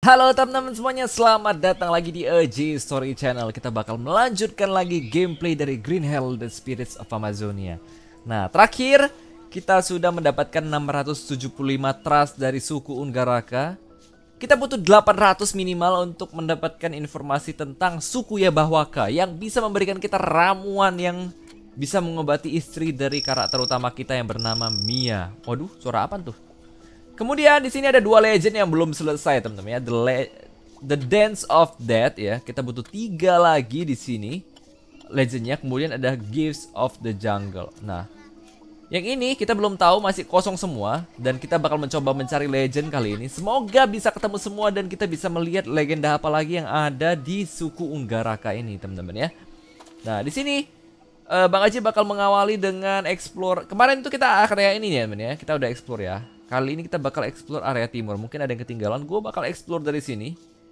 Halo teman-teman semuanya, selamat datang lagi di AJ Story Channel. Kita bakal melanjutkan lagi gameplay dari Green Hell The Spirits of Amazonia. Nah, terakhir kita sudah mendapatkan 675 trust dari suku Unggaraka. Kita butuh 800 minimal untuk mendapatkan informasi tentang suku Yabahwaka yang bisa memberikan kita ramuan yang bisa mengobati istri dari karakter utama kita yang bernama Mia. Waduh, suara apa tuh? Kemudian di sini ada dua legend yang belum selesai, teman-teman ya. The Dance of Death ya. Kita butuh 3 lagi di sini legendnya. Kemudian ada Gifts of the Jungle. Nah, yang ini kita belum tahu, masih kosong semua. Dan kita bakal mencoba mencari legend kali ini. Semoga bisa ketemu semua dan kita bisa melihat legenda apa lagi yang ada di suku Unggaraka ini, teman-teman ya. Nah, di sini Bang Aji bakal mengawali dengan explore. Kemarin itu kita area ini ya, teman ya. Kita udah explore ya. Kali ini kita bakal explore area timur. Mungkin ada yang ketinggalan. Gue bakal explore dari sini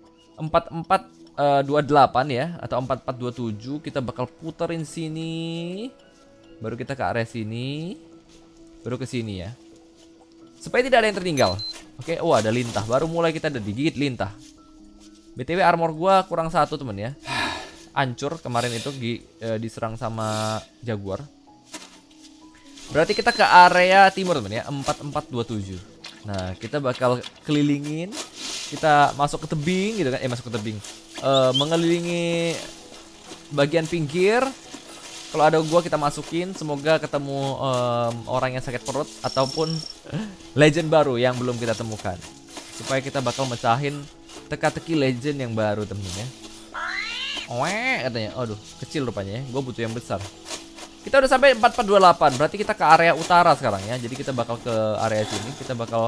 4428 ya, atau 4427. Kita bakal puterin sini. Baru kita ke area sini. Baru ke sini ya. Supaya tidak ada yang tertinggal. Oke, oh ada lintah. Baru mulai kita ada digigit lintah. BTW armor gue kurang 1 temen ya. Hancur kemarin itu diserang sama jaguar. Berarti kita ke area timur teman ya, 4427. Nah, kita bakal kelilingin. Kita masuk ke tebing gitu kan, masuk ke tebing. Mengelilingi bagian pinggir. Kalau ada gua kita masukin, semoga ketemu orang yang sakit perut ataupun legend baru yang belum kita temukan. Supaya kita bakal mecahin teka-teki legend yang baru temen ya. Katanya, aduh, kecil rupanya ya. Gua butuh yang besar. Kita udah sampai 4428, berarti kita ke area utara sekarang ya. Jadi kita bakal ke area sini, kita bakal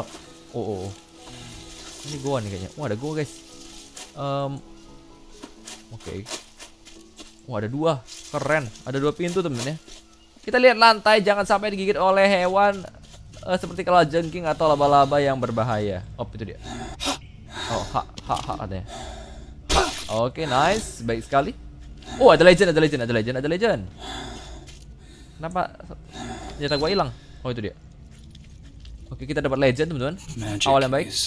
ini goa nih kayaknya. Wah, ada goa, guys. Oke. Wah, ada 2. Keren. Ada 2 pintu, temen ya. Kita lihat lantai, jangan sampai digigit oleh hewan seperti kalajengking atau laba-laba yang berbahaya. Oh, itu dia. Oh, katanya. Oke, nice. Baik sekali. Oh, ada legend. Kenapa senjata gua hilang? Oh, itu dia. Oke, kita dapat legend, teman-teman. Awal yang baik.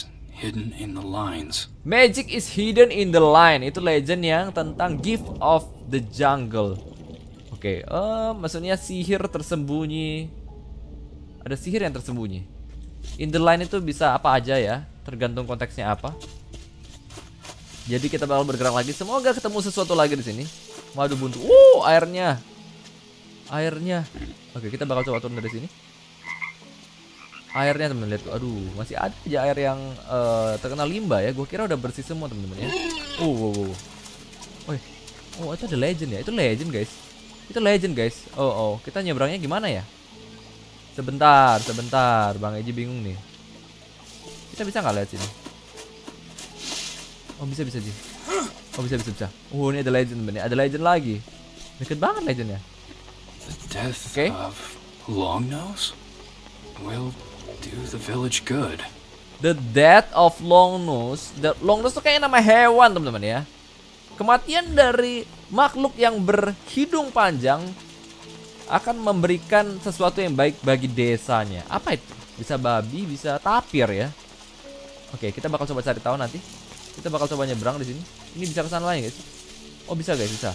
Magic is hidden in the line. Itu legend yang tentang Gift of the Jungle. Oke, maksudnya sihir tersembunyi. Ada sihir yang tersembunyi. In the line itu bisa apa aja ya, tergantung konteksnya apa. Jadi kita bakal bergerak lagi. Semoga ketemu sesuatu lagi di sini. Waduh, buntu. Airnya. Oke, kita bakal coba turun dari sini. Airnya teman-teman, lihat. Aduh, masih ada aja air yang terkena limbah ya. Gue kira udah bersih semua teman-teman ya. Oh, itu ada legend ya. Itu legend, guys. Oh, kita nyebrangnya gimana ya? Sebentar. Bang Eji bingung nih. Kita bisa nggak lihat sini? Oh, bisa. Oh, bisa. Oh, ini ada legend teman ya. Ada legend lagi. Deket banget legendnya. The death of Longnose will do the village good. The death of Longnose. Longnose itu kayak nama hewan, teman-teman ya. Kematian dari makhluk yang berhidung panjang akan memberikan sesuatu yang baik bagi desanya. Apa itu? Bisa babi, bisa tapir ya. Oke, kita bakal coba cari tahu nanti. Kita bakal coba nyebrang di sini. Ini bisa ke sana lagi, guys. Oh, bisa, guys, bisa.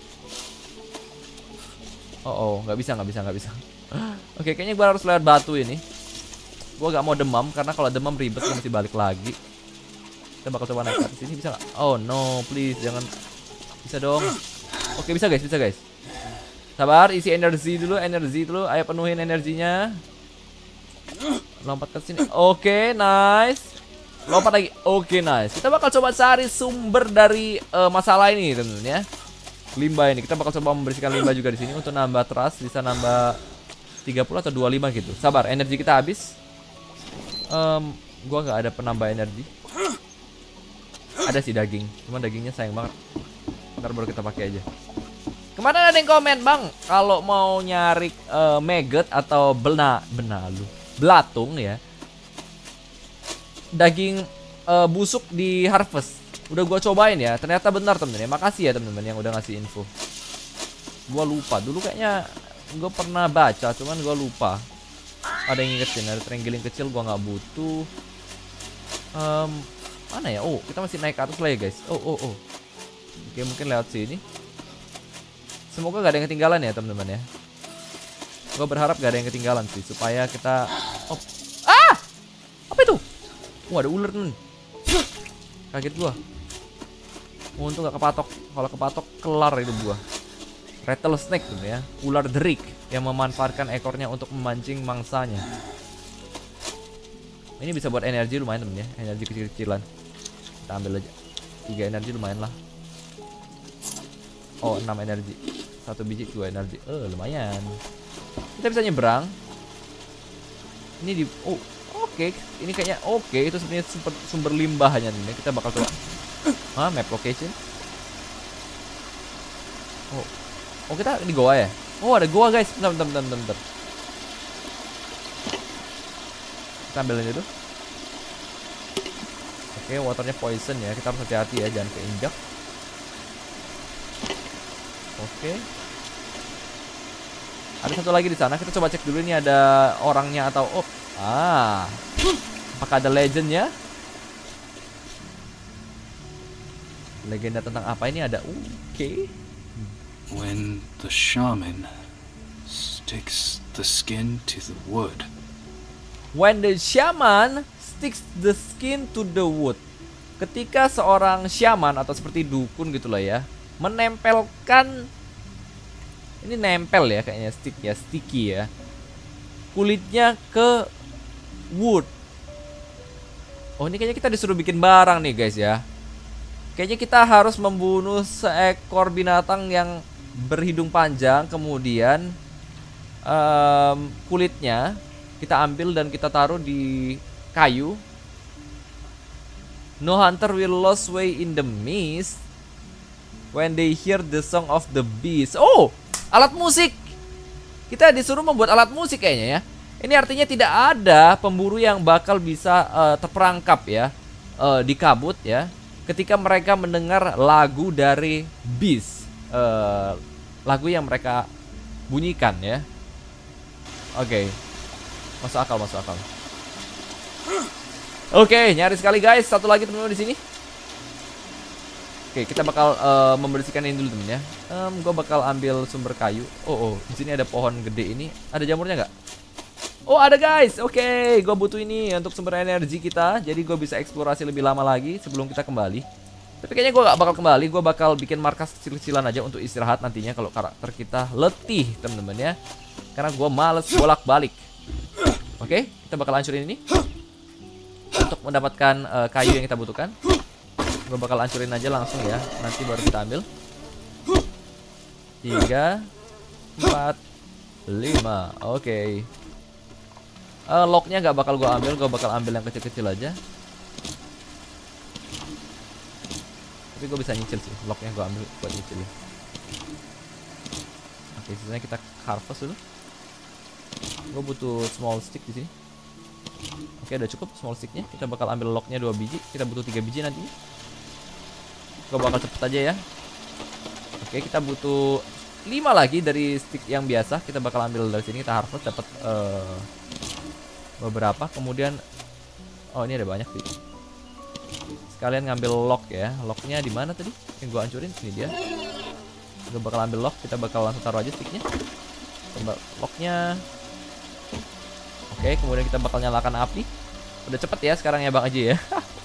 Oh, nggak bisa. Oke, kayaknya gue harus lewat batu ini. Gue gak mau demam, karena kalau demam ribet, gue mesti balik lagi. Kita bakal coba naik ke sini, bisa nggak? Oh no, please, jangan. Bisa dong. Oke, bisa guys. Sabar, isi energi dulu. Ayo penuhin energinya. Lompat ke sini. Oke, nice. Lompat lagi. Oke, nice. Kita bakal coba cari sumber dari masalah ini, teman-teman ya. Limbah ini kita bakal coba membersihkan limbah juga di sini untuk nambah trust, bisa nambah 30 atau 25 gitu. Sabar, energi kita habis. Gua nggak ada penambah energi. Ada sih daging, cuman dagingnya sayang banget. Ntar baru kita pakai aja. Kemarin ada yang komen, Bang, kalau mau nyari maggot atau belatung ya, daging busuk di harvest. Udah gua cobain ya, ternyata benar temen-temen ya. Makasih ya temen-temen yang udah ngasih info. Gua lupa, dulu kayaknya gua pernah baca, cuman gua lupa. Ada yang ingetin, ada terenggiling kecil gua nggak butuh. Mana ya? Oh, kita masih naik ke atas lah ya guys. Oh. Oke, mungkin lewat sini. Semoga gak ada yang ketinggalan ya teman-teman ya. Gue berharap gak ada yang ketinggalan sih, supaya kita... Oh. Ah! Apa itu? Wah, ada ular temen. Kaget gua. Untung gak kepatok. Kalau kepatok kelar itu gua. Rattlesnake tuh ya, ular derik yang memanfaatkan ekornya untuk memancing mangsanya. Ini bisa buat energi lumayan temen ya, energi kecil-kecilan. Kita ambil aja. 3 energi lumayan lah. Oh, 6 energi. 1 biji 2 energi. Lumayan. Kita bisa nyebrang. Ini di oke. Ini kayaknya oke. Itu sebenarnya sumber limbahnya nih. Kita bakal coba. Map location. Oh, kita di goa ya? Oh, ada goa guys. Bentar. Kita ambil ini dulu. Oke, waternya poison ya. Kita harus hati-hati ya, jangan keinjak. Oke. Ada satu lagi di sana. Kita coba cek dulu ini ada orangnya atau apakah ada legendnya? Legenda tentang apa ini ada? Oke. When the shaman sticks the skin to the wood. When the shaman sticks the skin to the wood. Ketika seorang shaman atau seperti dukun gitulah ya, menempelkan, ini nempel ya kayaknya, sticky ya, kulitnya ke wood. Oh, ini kayaknya kita disuruh bikin barang nih guys ya. Kayaknya kita harus membunuh seekor binatang yang berhidung panjang, kemudian kulitnya kita ambil dan kita taruh di kayu. No hunter will lose way in the mist when they hear the song of the beast. Oh, alat musik. Kita disuruh membuat alat musik kayaknya ya. Ini artinya tidak ada pemburu yang bakal bisa terperangkap ya di kabut ya, ketika mereka mendengar lagu dari beast, lagu yang mereka bunyikan ya. Oke. Masuk akal. Oke, nyaris sekali guys. Satu lagi teman-teman di sini. Oke, kita bakal membersihkan ini dulu temen ya. Gue bakal ambil sumber kayu. Oh, di sini ada pohon gede ini. Ada jamurnya nggak? Oh, ada guys. Oke, gue butuh ini untuk sumber energi kita. Jadi gue bisa eksplorasi lebih lama lagi sebelum kita kembali. Tapi kayaknya gue gak bakal kembali. Gue bakal bikin markas kecil-kecilan aja untuk istirahat nantinya kalau karakter kita letih temen-temen ya. Karena gue males bolak-balik. Oke, kita bakal hancurin ini untuk mendapatkan kayu yang kita butuhkan. Gue bakal hancurin aja langsung ya. Nanti baru kita ambil. 3 4 5. Oke. Locknya gak bakal gue ambil. Gue bakal ambil yang kecil-kecil aja. Tapi gue bisa nyicil sih. Locknya gue ambil buat nyicil ya. Oke, sisanya kita harvest dulu. Gue butuh small stick di sini. Oke, udah cukup small sticknya. Kita bakal ambil locknya 2 biji. Kita butuh 3 biji nantinya. Gue bakal cepet aja ya. Oke, kita butuh 5 lagi dari stick yang biasa. Kita bakal ambil dari sini. Kita harvest dapat beberapa. Kemudian ini ada banyak sih. Sekalian ngambil lock ya. Locknya di mana tadi? Yang gue hancurin ini dia. Gue bakal ambil lock. Kita bakal langsung taruh aja sticknya. Coba locknya. Oke, kemudian kita bakal nyalakan api. Udah cepet ya sekarang ya Bang Aji ya.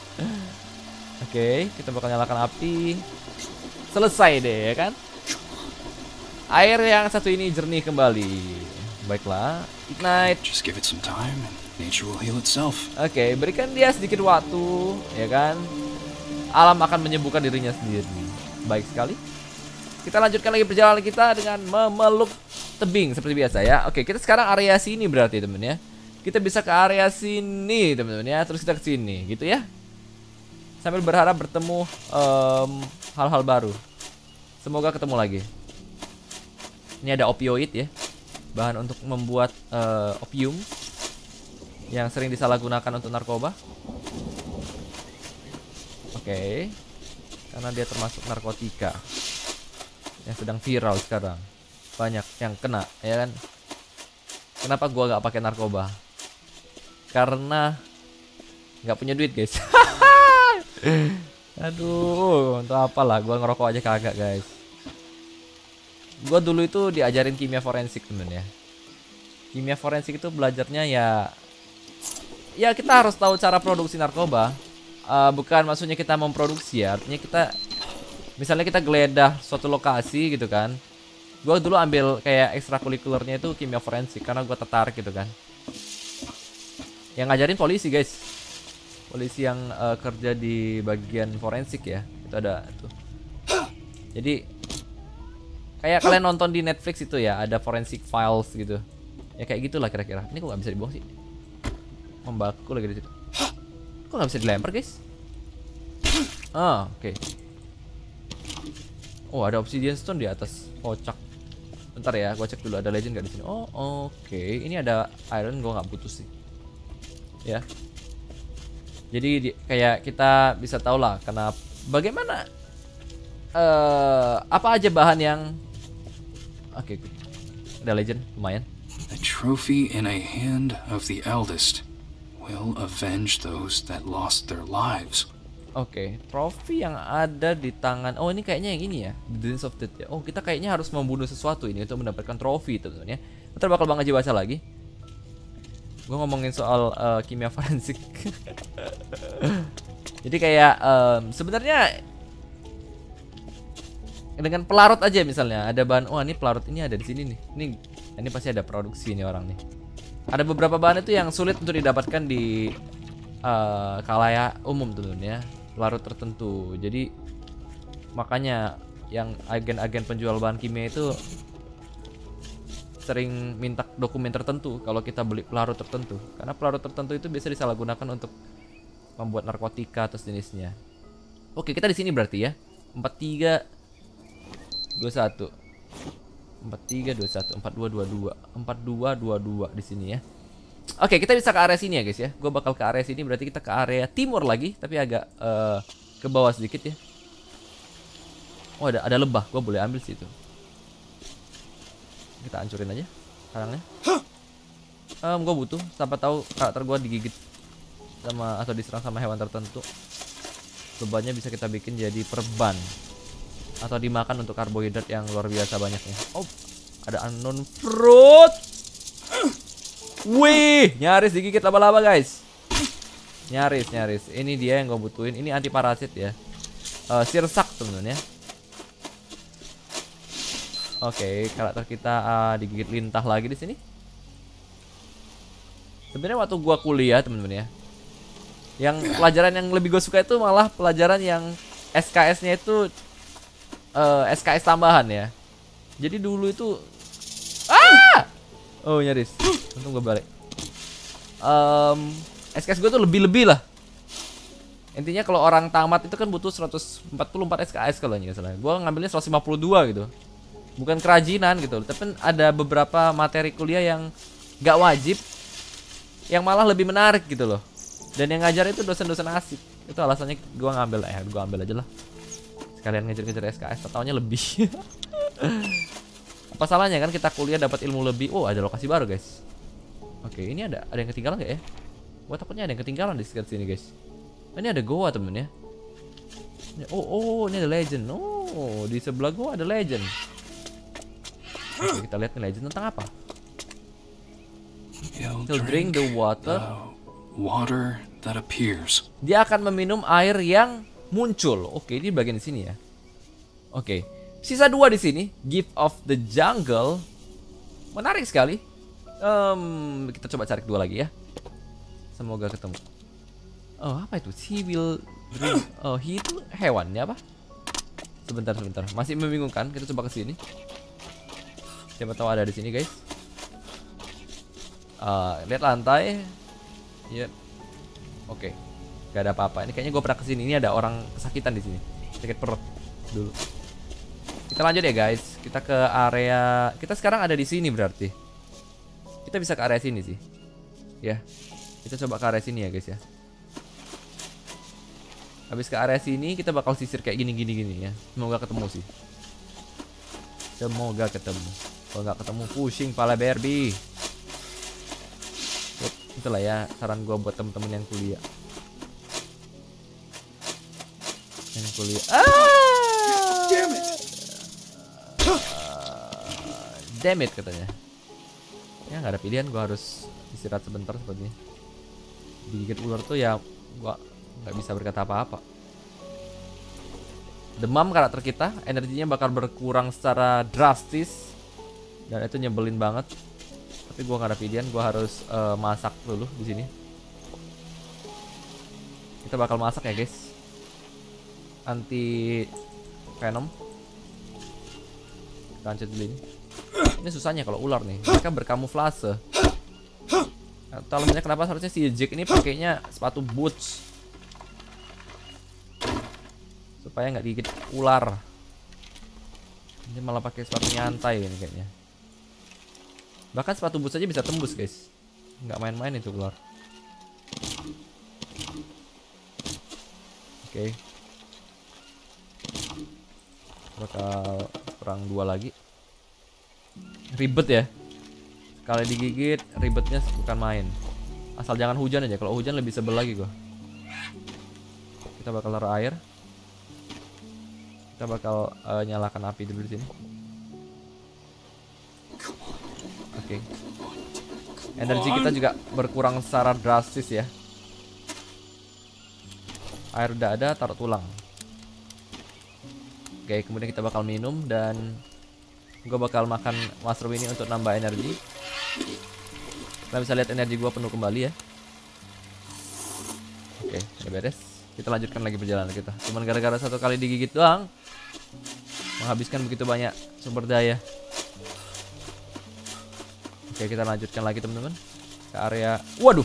Oke, kita bakal nyalakan api. Selesai deh ya kan. Air yang satu ini jernih kembali. Baiklah, ignite. Just give it some time and nature will heal itself. Oke, berikan dia sedikit waktu, ya kan. Alam akan menyembuhkan dirinya sendiri. Baik sekali. Kita lanjutkan lagi perjalanan kita dengan memeluk tebing seperti biasa ya. Oke, kita sekarang area sini berarti temen ya. Kita bisa ke area sini teman-teman ya. Terus kita ke sini gitu ya. Sambil berharap bertemu hal-hal baru. Semoga ketemu lagi. Ini ada opioid ya. Bahan untuk membuat opium yang sering disalahgunakan untuk narkoba. Oke. Karena dia termasuk narkotika yang sedang viral sekarang. Banyak yang kena, ya kan? Kenapa gua gak pakai narkoba? Karena nggak punya duit, guys. Aduh, untuk apalah? Gua ngerokok aja kagak, guys. Gua dulu itu diajarin kimia forensik, temen ya. Kimia forensik itu belajarnya ya kita harus tahu cara produksi narkoba. Bukan maksudnya kita memproduksi ya, artinya kita misalnya kita geledah suatu lokasi gitu kan. Gua dulu ambil kayak ekstrakurikulernya itu kimia forensik karena gua tertarik gitu kan. Yang ngajarin polisi, guys. Polisi yang kerja di bagian forensik ya. Itu ada tuh. Jadi kayak kalian nonton di Netflix itu ya, ada forensic files gitu. Ya kayak gitulah kira-kira. Ini kok nggak bisa dibuang sih? Membaku lagi di situ. Kok nggak bisa dilempar, guys? Oke. Oh, ada obsidian stone di atas. Kocak. Bentar ya, gua cek dulu ada legend nggak di sini. Oh, oke. Ini ada iron, gua nggak butuh sih. Ya. Jadi kayak kita bisa tahu lah kenapa, bagaimana, apa aja bahan yang oke. Ada legend lumayan. A trophy in a hand of the eldest will avenge those that lost their lives. Oke, trofi yang ada di tangan. Oh, ini kayaknya yang ini ya, The Dance of Death ya. Oh, kita kayaknya harus membunuh sesuatu ini untuk mendapatkan trofi teman-teman ya. Ntar bakal Bang Aji baca lagi. Gue ngomongin soal kimia forensik. Jadi kayak sebenarnya dengan pelarut aja misalnya ada bahan. Oh, ini pelarut ini ada di sini nih. Ini pasti ada produksi nih orang nih. Ada beberapa bahan itu yang sulit untuk didapatkan di khalayak umum teman-teman ya. Pelarut tertentu. Jadi makanya yang agen-agen penjual bahan kimia itu sering minta dokumen tertentu kalau kita beli pelarut tertentu, karena pelarut tertentu itu bisa disalahgunakan untuk membuat narkotika atau jenisnya. Oke, kita di sini berarti ya. 4321 4321 4222 4222 di sini ya. Oke, kita bisa ke area sini ya, guys ya. Gue bakal ke area sini, berarti kita ke area timur lagi, tapi agak ke bawah sedikit ya. Oh, ada lebah, gue boleh ambil situ. Kita hancurin aja karangnya. Gue butuh, siapa tahu karakter gue digigit sama atau diserang sama hewan tertentu. Lebahnya bisa kita bikin jadi perban atau dimakan untuk karbohidrat yang luar biasa banyaknya. Oh, ada unknown fruit. Wih, nyaris digigit laba-laba, guys. Nyaris. Ini dia yang gue butuhin. Ini anti parasit ya. Sirsak teman-teman ya. Oke, karakter kita digigit lintah lagi di sini. Sebenarnya waktu gua kuliah teman-teman ya, yang pelajaran yang lebih gue suka itu malah pelajaran yang SKS-nya itu SKS tambahan ya. Jadi dulu itu oh nyaris. Untung gue balik. SKS gue tuh lebih-lebih lah. Intinya kalau orang tamat itu kan butuh 144 SKS kalau nggak salah. Gue ngambilnya 152 gitu. Bukan kerajinan gitu, tapi ada beberapa materi kuliah yang gak wajib, yang malah lebih menarik gitu loh. Dan yang ngajar itu dosen-dosen asik. Itu alasannya gue ngambil, gue ambil aja lah. Sekalian ngejar-ngejar SKS, taunya lebih. Apa salahnya kan kita kuliah dapat ilmu lebih. Oh, ada lokasi baru, guys. Oke, ini ada yang ketinggalan gak ya? Gue takutnya ada yang ketinggalan di sekitar sini, guys. Ini ada goa temen ya. Oh, ini ada legend. Oh, di sebelah gua ada legend. Oke, kita lihat nih legend tentang apa. He'll drink the water That appears. Dia akan meminum air yang muncul. Oke, di bagian di sini ya. Oke, sisa 2 di sini. Gift of the Jungle. Menarik sekali. Kita coba cari 2 lagi ya. Semoga ketemu. Oh, apa itu? He will drink. Oh, he itu hewannya apa? Sebentar. Masih membingungkan. Kita coba ke sini. Siapa tahu ada di sini, guys. Lihat lantai. Yep. Oke. Gak ada apa-apa. Ini kayaknya gue pernah kesini. Ini ada orang kesakitan di sini. Sakit perut dulu. Kita lanjut ya, guys. Kita ke area. Kita sekarang ada di sini berarti. Kita bisa ke area sini sih. Ya. Kita coba ke area sini ya, guys ya. Habis ke area sini kita bakal sisir kayak gini ya. Semoga ketemu sih. Semoga ketemu. Kalau nggak ketemu pusing pala Barbie. Itulah ya saran gue buat temen-temen yang kuliah. Yang kuliah. Damn it! Damn it katanya. Ya nggak ada pilihan, gua harus istirahat sebentar sepertinya. Digigit ular tuh ya gua nggak bisa berkata apa-apa. Demam karakter kita, energinya bakal berkurang secara drastis dan itu nyebelin banget. Tapi gua nggak ada pilihan, gua harus masak dulu di sini. Kita bakal masak ya guys. Anti venom. Kita lanjut dulu ini. Ini susahnya kalau ular nih, mereka berkamuflase. Atau alasannya kenapa seharusnya si Jack ini pakainya sepatu boots supaya nggak digigit ular. Ini malah pakai sepatu nyantai ini kayaknya. Bahkan sepatu boots aja bisa tembus guys, nggak main-main itu ular. Oke. Bakal perang 2 lagi. Ribet ya. Sekali digigit ribetnya bukan main. Asal jangan hujan aja. Kalau hujan lebih sebel lagi gua. Kita bakal taruh air. Kita bakal nyalakan api dulu di sini. Oke. Energi kita juga berkurang secara drastis ya. Air udah ada, taruh tulang. Oke, kemudian kita bakal minum dan gue bakal makan mushroom ini untuk nambah energi. Kita bisa lihat energi gue penuh kembali ya. Oke, udah beres. Kita lanjutkan lagi perjalanan kita. Cuman gara-gara satu kali digigit doang menghabiskan begitu banyak sumber daya. Oke, kita lanjutkan lagi teman-teman ke area. Waduh.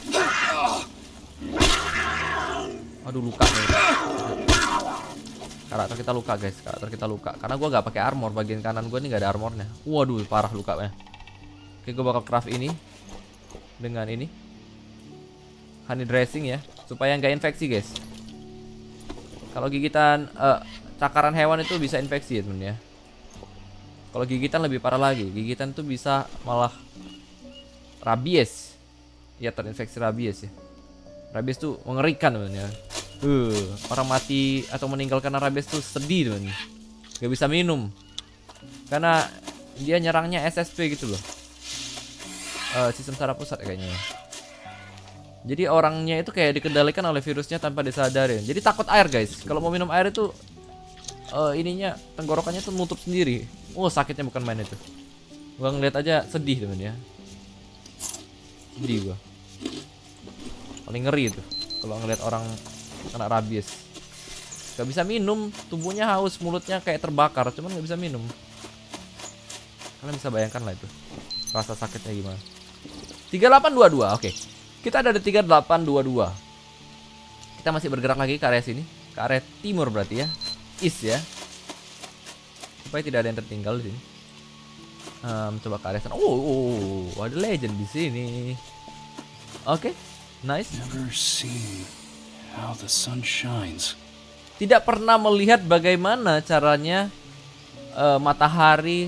Aduh, luka nih. Karakter kita luka guys, karakter kita luka karena gua nggak pakai armor. Bagian kanan gua nih nggak ada armornya. Waduh, parah lukanya. Oke, gua bakal craft ini dengan ini honey dressing ya, supaya nggak infeksi guys. Kalau gigitan cakaran hewan itu bisa infeksi ya temen ya. Kalau gigitan lebih parah lagi, gigitan tuh bisa malah rabies. Ya, terinfeksi rabies ya. Rabies tuh mengerikan temen ya. Orang mati atau meninggal karena rabies tuh sedih teman. Gak bisa minum karena dia nyerangnya SSP gitu loh. Sistem saraf pusat kayaknya. Jadi orangnya itu kayak dikendalikan oleh virusnya tanpa disadari. Jadi takut air guys. Kalau mau minum air itu ininya tenggorokannya tuh nutup sendiri. Sakitnya bukan main itu. Gua ngeliat aja sedih teman ya. Sedih gua. Paling ngeri itu kalau ngeliat orang kena rabies. Gak bisa minum, tubuhnya haus, mulutnya kayak terbakar, cuman gak bisa minum. Kalian bisa bayangkan lah itu rasa sakitnya gimana. 3822, oke. Kita ada di 3822. Kita masih bergerak lagi ke area sini, ke area timur berarti ya, east ya, supaya tidak ada yang tertinggal di sini. Coba ke area sana. Ada legend di sini. Oke, nice. Never seen how the sun shines. Tidak pernah melihat bagaimana caranya matahari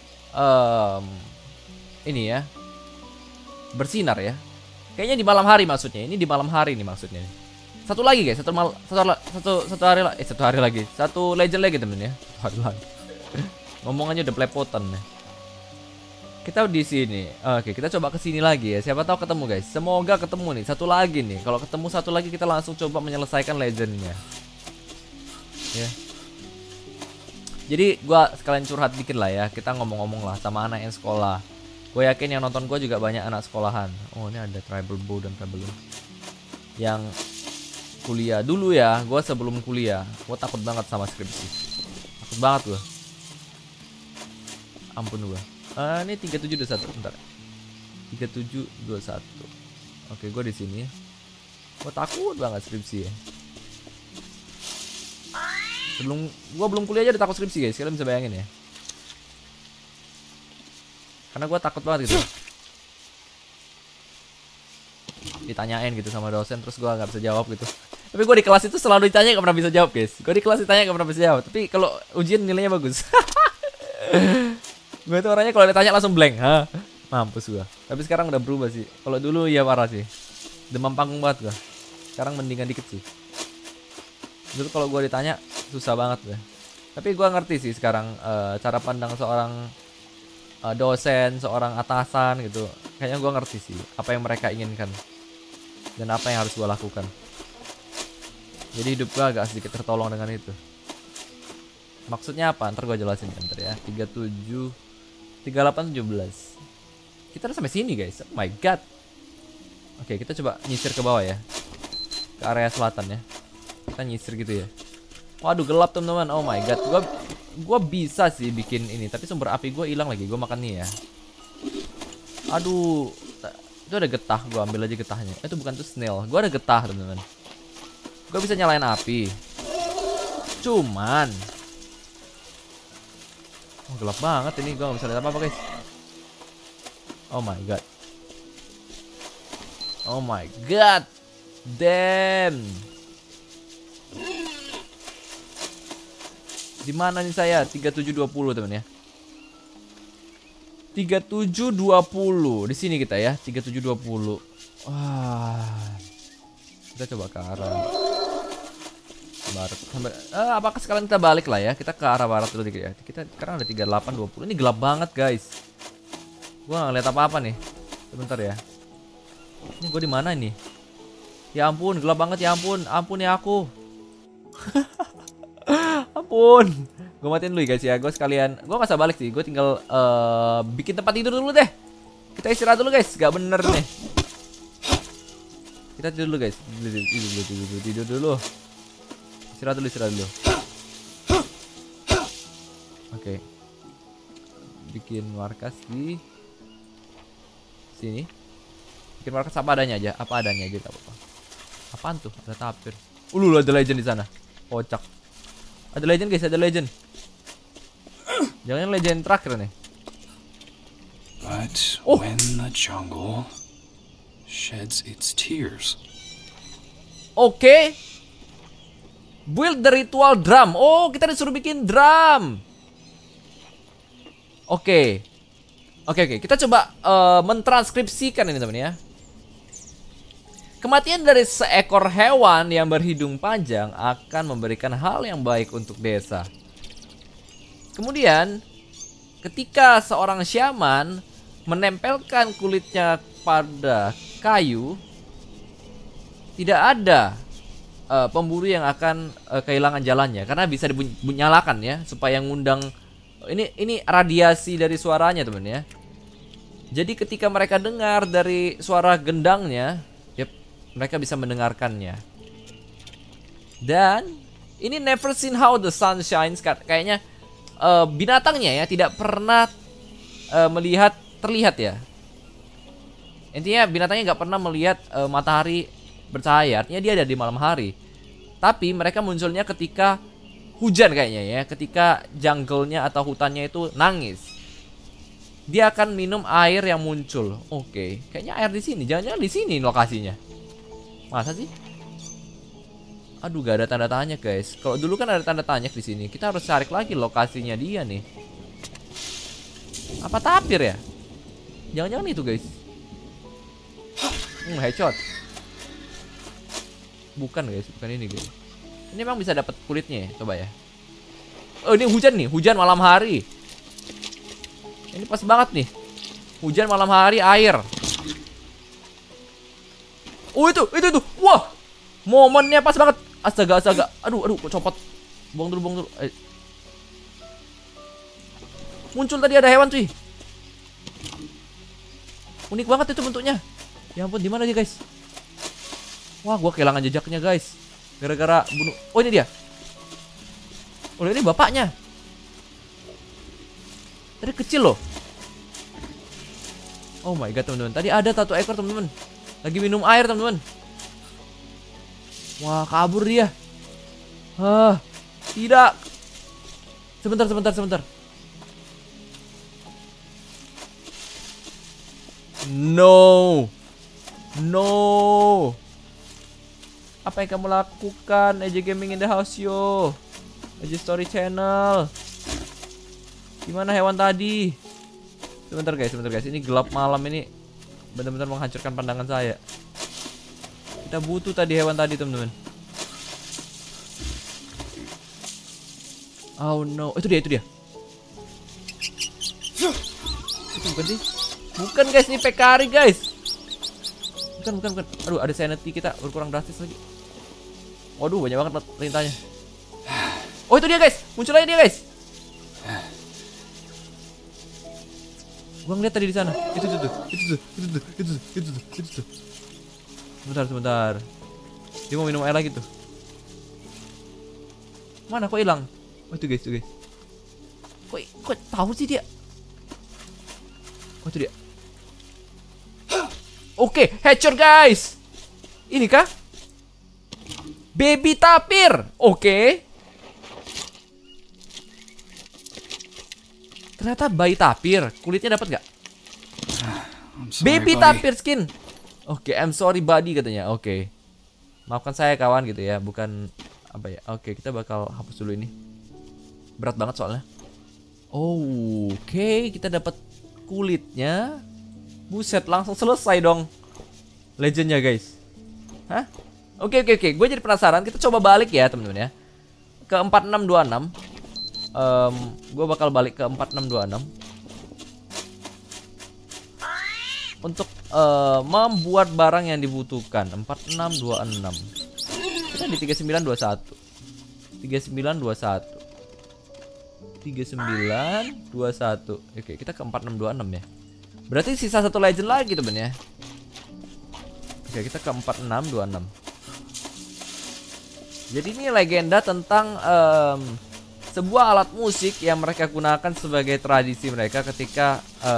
ini ya bersinar ya. Kayaknya di malam hari maksudnya. Ini di malam hari nih maksudnya. Satu lagi guys, satu hari lagi. Satu legend lagi temen ya. Satu hari lagi. Ngomong aja udah belepotan nih. Kita di sini. Oke, kita coba ke sini lagi ya. Siapa tahu ketemu guys. Semoga ketemu nih. Satu lagi nih. Kalau ketemu satu lagi kita langsung coba menyelesaikan legendnya. Ya. Jadi gua sekalian curhat dikit lah ya. Kita ngomong-ngomong lah sama anak yang sekolah. Gue yakin yang nonton gue juga banyak anak sekolahan. Oh, ini ada tribal bow dan tribal bow. Yang kuliah dulu ya. Gue sebelum kuliah, gue takut banget sama skripsi. Takut banget gue. Ampun gue. Ini 3721 bentar. 3721. Oke, gue di sini. Gue takut banget skripsi ya. Gue belum kuliah aja udah takut skripsi guys. Kalian bisa bayangin ya. Karena gue takut banget gitu. Ditanyain gitu sama dosen terus gue nggak bisa jawab gitu. Tapi gue di kelas itu selalu ditanya gak pernah bisa jawab guys. Gue di kelas ditanya gak pernah bisa jawab. Tapi kalau ujian nilainya bagus. Gue tuh orangnya kalau ditanya langsung blank. Mampus gue. Tapi sekarang udah berubah sih. Kalau dulu ya parah sih. Demam panggung banget gue. Sekarang mendingan dikit sih. Dulu kalau gue ditanya susah banget deh. Tapi gua ngerti sih sekarang cara pandang seorang dosen, seorang atasan gitu. Kayaknya gua ngerti sih apa yang mereka inginkan dan apa yang harus gua lakukan. Jadi hidup gua agak sedikit tertolong dengan itu. Maksudnya apa? Ntar gua jelasin ntar ya. 37 38 17. Kita udah sampai sini guys. Oh my god. Oke, kita coba nyisir ke bawah ya. Ke area selatan ya. Kita nyisir gitu ya. Waduh, gelap teman-teman. Oh my god. Gua bisa sih bikin ini, tapi sumber api gua hilang lagi. Gua makan nih ya. Aduh. Itu ada getah, gua ambil aja getahnya. Itu bukan tuh snail. Gua ada getah, teman-teman. Gua bisa nyalain api. Cuman gelap banget ini, gua nggak bisa lihat apa-apa guys. Oh my god. Oh my god. Damn. Di mana nih saya? 3720 teman ya. 3720. Di sini kita ya, 3720. Wah. Kita coba ke arah barat. Apakah sekalian kita balik lah ya? Kita ke arah barat dulu dikit ya. Kita sekarang ada 3820. Ini gelap banget, guys. Gua nggak lihat apa-apa nih. Sebentar ya. Ini gua di mana nih? Ya ampun, gelap banget ya ampun. Ampun ya aku. Ampun. Gue matiin dulu guys ya. Gue sekalian, gue nggak usah balik sih. Gue tinggal bikin tempat tidur dulu deh. Kita istirahat dulu guys. Gak bener nih. Kita tidur dulu guys. Tidur dulu. Istirahat dulu. Oke. Bikin markas di sini. Bikin markas apa adanya aja. Apa adanya aja gak apa-apa. Apaan tuh? Ada tapir. Ada legend di sana. Kocak. Ada legend guys, ada legend. Jangan legend terakhir nih. But when the jungle sheds its tears. Oke. Build the ritual drum. Oh, kita disuruh bikin drum. Oke. Kita coba mentranskripsikan ini teman ya. Kematian dari seekor hewan yang berhidung panjang akan memberikan hal yang baik untuk desa. Kemudian, ketika seorang syaman menempelkan kulitnya pada kayu, tidak ada pemburu yang akan kehilangan jalannya karena bisa dinyalakan ya supaya ngundang ini radiasi dari suaranya teman ya. Jadi ketika mereka dengar dari suara gendangnya, mereka bisa mendengarkannya. Dan ini never seen how the sun shines. Kayaknya binatangnya ya tidak pernah terlihat ya. Intinya binatangnya nggak pernah melihat matahari bercahaya. Artinya dia ada di malam hari. Tapi mereka munculnya ketika hujan kayaknya ya. Ketika jungle-nya atau hutannya itu nangis. Dia akan minum air yang muncul. Oke, kayaknya air di sini. Jangan-jangan di sini lokasinya. Masa sih? Aduh, gak ada tanda tanya guys. Kalau dulu kan ada tanda tanya di sini. Kita harus cari lagi lokasinya dia nih. Apa tapir ya? Jangan-jangan itu guys. Headshot. Bukan guys, bukan ini guys. Ini memang bisa dapat kulitnya ya, coba ya. Oh, ini hujan nih, hujan malam hari. Ini pas banget nih. Hujan malam hari, air. Oh itu. Wah. Momennya pas banget. Astaga. Aduh, kok copot. Buang dulu. Muncul tadi ada hewan cuy. Unik banget itu bentuknya. Ya ampun, di mana dia guys? Wah, gua kehilangan jejaknya guys. Gara-gara bunuh. Oh, ini dia. Oh, ini bapaknya. Tadi kecil loh. Oh my god teman-teman. Tadi ada satu ekor teman-teman. Lagi minum air teman-teman. Wah, kabur dia. Tidak. Sebentar. No. Apa yang kamu lakukan? EJ Gaming in the house yo. EJ Story Channel. Gimana hewan tadi? Sebentar guys. Ini gelap malam ini benar-benar menghancurkan pandangan saya. Kita butuh tadi hewan tadi teman-teman. Oh no, itu dia, itu dia. Itu bukan sih? Bukan guys, ini Pekari guys. Bukan. Aduh, ada sanity kita berkurang drastis lagi. Waduh, banyak banget perintahnya. Oh, itu dia guys, muncul lagi dia guys. Gua ngeliat tadi di sana. Itu tuh. Sebentar. Dia mau minum air lagi tuh. Mana kok hilang? Oh, itu guys. Kok tahu sih dia? Oh, itu dia. Oke, hatcher guys. Ini kah? Baby tapir. Oke. Ternyata bayi tapir. Kulitnya dapat nggak? Baby tapir skin. Oke, I'm sorry buddy katanya. Oke. Maafkan saya kawan gitu ya, bukan apa ya. Oke, kita bakal hapus dulu ini. Berat banget soalnya. Oke, kita dapat kulitnya. Buset, langsung selesai dong legendnya guys. Hah? Oke. Gue jadi penasaran. Kita coba balik ya teman-teman ya. Ke 4626. Gue bakal balik ke 4626 untuk membuat barang yang dibutuhkan. 4626. Kita di 3921. Oke, kita ke 4626 ya. Berarti sisa satu legend lagi temen ya. Oke, kita ke 4626. Jadi ini legenda tentang sebuah alat musik yang mereka gunakan sebagai tradisi mereka ketika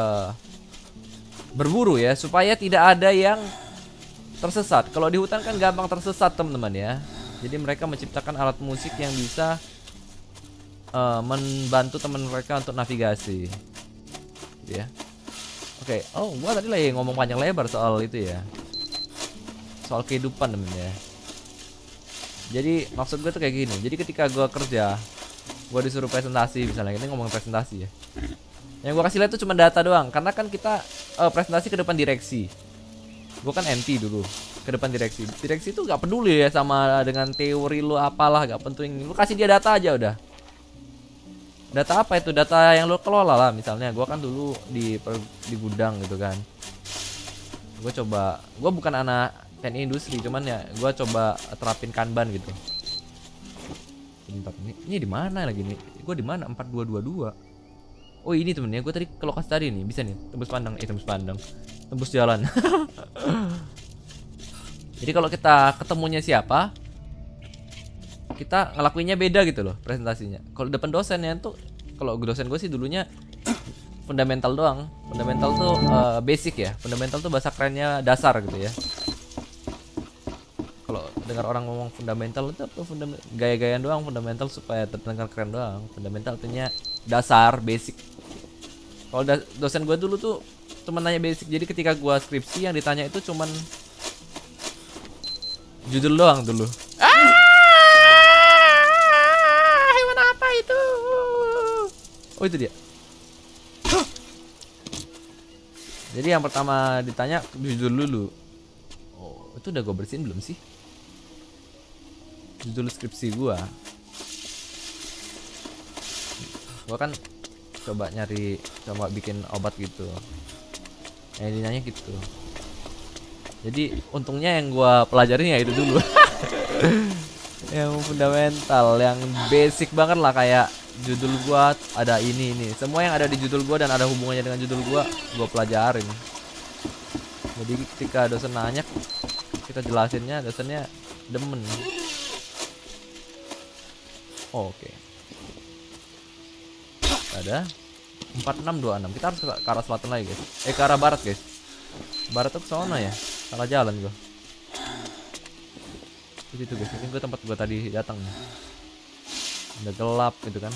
berburu ya, supaya tidak ada yang tersesat. Kalau di hutan kan gampang tersesat teman-teman ya. Jadi mereka menciptakan alat musik yang bisa membantu teman mereka untuk navigasi ya. Oke, oh gua tadi lagi ngomong panjang lebar soal itu ya, soal kehidupan temen ya. Jadi maksud gue tuh kayak gini. Jadi ketika gue kerja, gue disuruh presentasi misalnya, ini ngomong presentasi ya, yang gue kasih lihat tuh cuma data doang. Karena kan kita presentasi ke depan direksi. Gue kan MT dulu, ke depan direksi. Direksi tuh gak peduli ya sama dengan teori lu apalah, gak penting. Lu kasih dia data aja udah. Data apa itu? Data yang lo kelola lah. Misalnya gue kan dulu di gudang gitu kan. Gue bukan anak teknik industri, cuman ya gue coba terapin Kanban gitu. Bentar, ini di mana lagi nih? Gue di mana? 4222. Oh ini temennya, gue tadi ke lokasi tadi nih. Bisa nih, tembus pandang, tembus jalan. Jadi kalau kita ketemunya siapa, kita ngelakuinnya beda gitu loh presentasinya. Kalau depan dosennya tuh, kalau dosen gue sih dulunya fundamental doang. Fundamental tuh basic ya. Fundamental tuh bahasa kerennya dasar gitu ya. Kalau dengar orang ngomong fundamental itu apa? Gaya-gayaan doang fundamental supaya terdengar keren doang. Fundamental artinya dasar, basic. Kalau dosen gue dulu tuh cuma nanya basic. Jadi ketika gue skripsi yang ditanya itu cuman judul doang dulu. Oh itu dia. Jadi yang pertama ditanya judul dulu. Oh itu udah gue bersihin belum sih? Judul skripsi gue. Gue kan coba bikin obat gitu. Yang ditanya gitu. Jadi untungnya yang gue pelajarin ya itu dulu. Yang fundamental, yang basic banget lah, kayak judul gua ada ini. Semua yang ada di judul gua dan ada hubungannya dengan judul gua pelajarin. Jadi ketika dosen nanya, kita jelasinnya, dosennya demen. Oh, oke. Ada 4626. Kita harus ke arah selatan lagi, guys. Ke arah barat, guys. Barat tuh ke sana ya. Salah jalan gua. Itu guys, ini gue tempat gue tadi datang nih. Udah gelap gitu kan.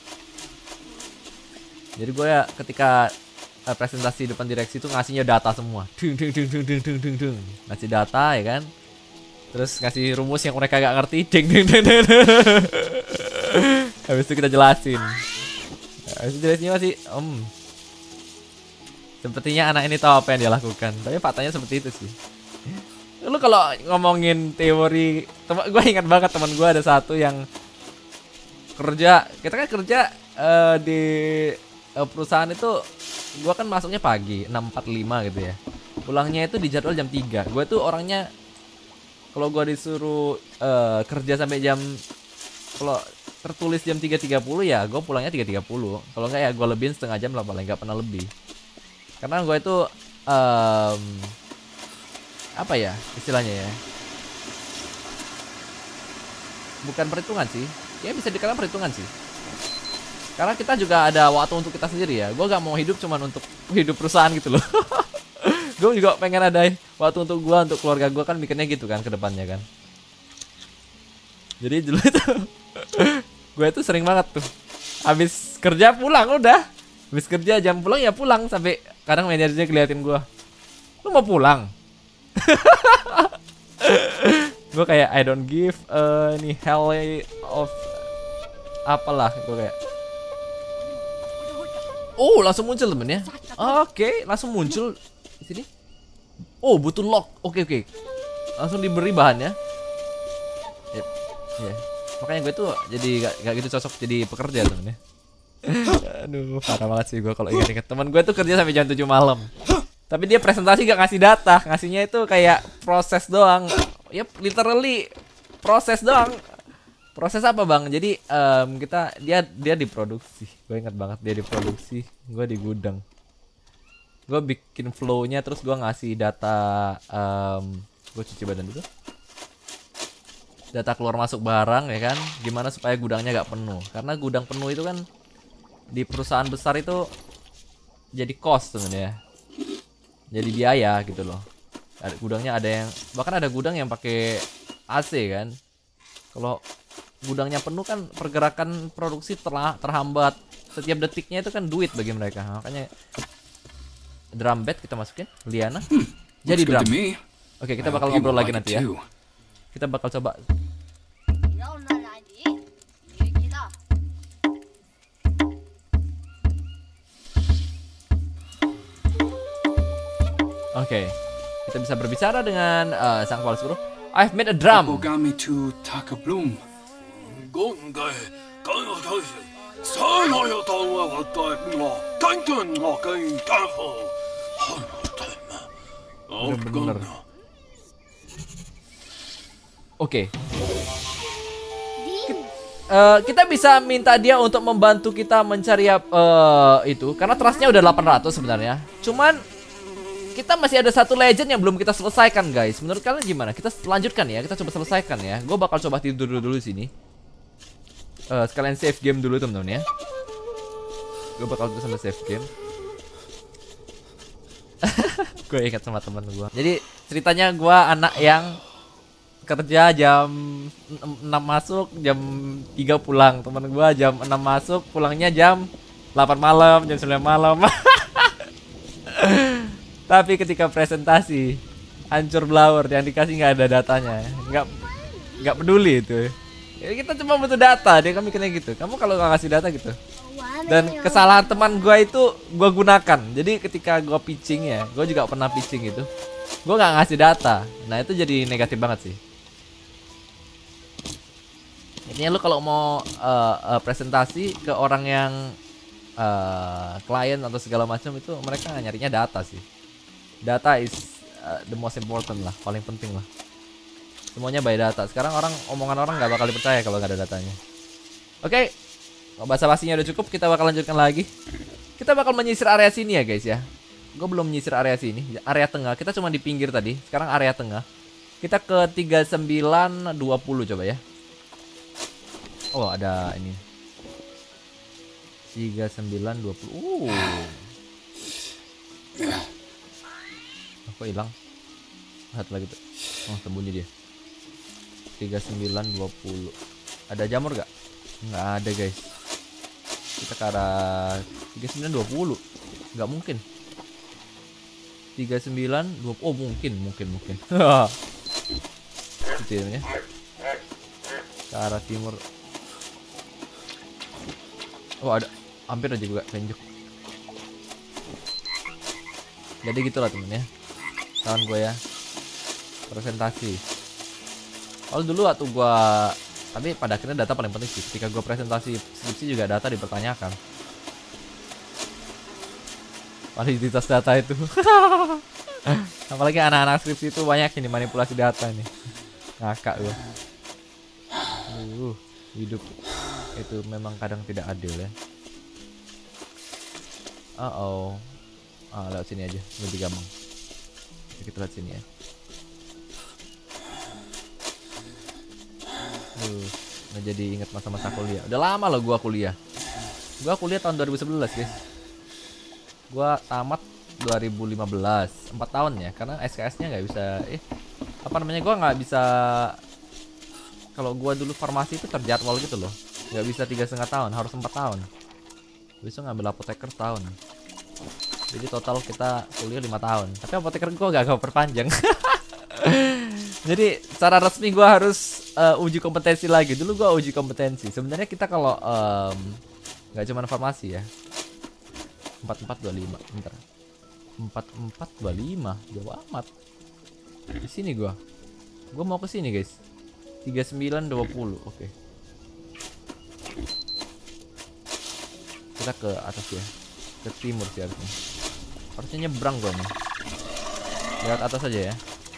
Jadi gue ya ketika presentasi depan direksi itu ngasihnya data semua. Ngasih data ya kan. Terus ngasih rumus yang mereka gak ngerti. Habis itu kita jelasin. Habis itu jelasinnya masih sepertinya anak ini tahu apa yang dia lakukan. Tapi faktanya seperti itu sih. Lu kalau ngomongin teori, gue ingat banget teman gue ada satu yang kita kan kerja di perusahaan itu, gua kan masuknya pagi 6.45 gitu ya. Pulangnya itu di jadwal jam 3. Gua tuh orangnya kalau gua disuruh kerja sampai jam, kalau tertulis jam 3.30 ya gua pulangnya 3.30. Kalau enggak ya gua lebihin setengah jam lah, paling nggak pernah lebih. Karena gua itu apa ya istilahnya ya, bukan perhitungan sih ya, bisa dikatakan perhitungan sih, karena kita juga ada waktu untuk kita sendiri ya. Gue gak mau hidup cuman untuk hidup perusahaan gitu loh. Gue juga pengen ada waktu untuk gue, untuk keluarga gue, kan mikirnya gitu kan ke depannya kan. Jadi dulu itu gue itu sering banget tuh habis kerja pulang, udah habis kerja jam pulang ya pulang, sampai kadang manajernya keliatin gue, lu mau pulang? Gue kayak I don't give ini hell of apalah, gue kayak oh langsung muncul temennya. Oke, langsung muncul di sini. Oh butuh lock. Oke, langsung diberi bahannya. Yep. Yeah. Makanya gue tuh jadi gak gitu cocok jadi pekerja temennya. Aduh parah banget sih gue kalau ingat-ingat. Teman gue tuh kerja sampai jam 7 malam. Tapi dia presentasi gak ngasih data, ngasihnya itu kayak proses doang. Yep, literally proses doang. Proses apa bang? Jadi dia diproduksi. Gue ingat banget dia diproduksi. Gue di gudang. Gue bikin flow-nya, terus gue ngasih data. Gue cuci badan dulu. Data keluar masuk barang ya kan. Gimana supaya gudangnya gak penuh? Karena gudang penuh itu kan di perusahaan besar itu jadi cost sebenarnya. Jadi biaya gitu loh. Gudangnya ada yang, bahkan ada gudang yang pakai AC kan. Kalau gudangnya penuh kan pergerakan produksi terhambat. Setiap detiknya itu kan duit bagi mereka. Makanya drum bed kita masukin, Liana. Jadi drum. Oke, kita bakal ngobrol lagi nanti ya. Kita bakal coba. Oke, kita bisa berbicara dengan sang kepala suruh. I've made a drum. Obogami to Takabloom. Bener-bener. Oke. Kita bisa minta dia untuk membantu kita mencari itu, karena trustnya udah 800 sebenarnya. Cuman kita masih ada satu legend yang belum kita selesaikan guys. Menurut kalian gimana? Kita lanjutkan ya, kita coba selesaikan ya. Gue bakal coba tidur dulu sini. Sekalian save game dulu temen-temen ya. Gue bakal terus sampai save game. Gue ingat sama temen gue. Jadi ceritanya gue anak yang kerja jam 6 masuk, jam 3 pulang. Temen gue jam 6 masuk, pulangnya jam 8 malam, jam 9 malam. Tapi ketika presentasi hancur blower, yang dikasih nggak ada datanya, nggak peduli itu. Ya, kita cuma butuh data, dia kan mikirnya gitu. Kamu kalau nggak ngasih data gitu. Dan kesalahan teman gue itu gue gunakan. Jadi ketika gue pitching ya, gue juga pernah pitching gitu. Gue nggak ngasih data, nah itu jadi negatif banget sih. Intinya lu kalau mau presentasi ke orang yang klien atau segala macam itu, mereka nyarinya data sih. Data is the most important lah, paling penting lah. Semuanya by data. Sekarang omongan orang nggak bakal dipercaya kalau nggak ada datanya. Oke, bahasa basinya udah cukup. Kita bakal lanjutkan lagi. Kita bakal menyisir area sini ya guys ya. Gue belum menyisir area sini, area tengah. Kita cuma di pinggir tadi. Sekarang area tengah. Kita ke 3920 coba ya. Oh ada ini 3920. Kok hilang? Lihat lagi tuh. Oh sembunyi dia. 3920. Ada jamur gak? Nggak ada guys. Kita ke arah 3920. Nggak mungkin. 3920. Oh mungkin. Itu ya. Ke arah timur. Oh ada. Hampir aja juga penjuk. Jadi gitulah temen ya. Kawan gue ya, presentasi. Kalau dulu waktu gue Tapi pada akhirnya data paling penting sih. Ketika gue presentasi skripsi juga data dipertanyakan. Validitas data itu. Apalagi anak-anak skripsi itu banyak ini manipulasi data nih. Ngakak gue. Hidup itu memang kadang tidak adil ya. Lewat sini aja, lebih gampang. Kita lihat sini ya. Nggak jadi inget masa-masa kuliah. Udah lama loh gua kuliah. Gua kuliah tahun 2011 guys. Gua tamat 2015, 4 tahun ya. Karena SKS-nya nggak bisa. Gua nggak bisa. Kalau gua dulu farmasi itu terjadwal gitu loh. Nggak bisa 3,5 tahun, harus 4 tahun. Bisa ngambil apoteker tahun. Jadi total kita kuliah 5 tahun. Tapi apoteker gua gak perpanjang. Jadi secara resmi gue harus uji kompetensi lagi. Dulu gue uji kompetensi. Sebenarnya kita kalau nggak cuma farmasi ya. 4425. Bentar. 4425. Jauh amat. Di sini gue. Gue mau ke sini guys. 3920. Oke. Kita ke atas ya. Ke timur sih harusnya. Harusnya nyebrang gue nih. Lihat atas aja ya.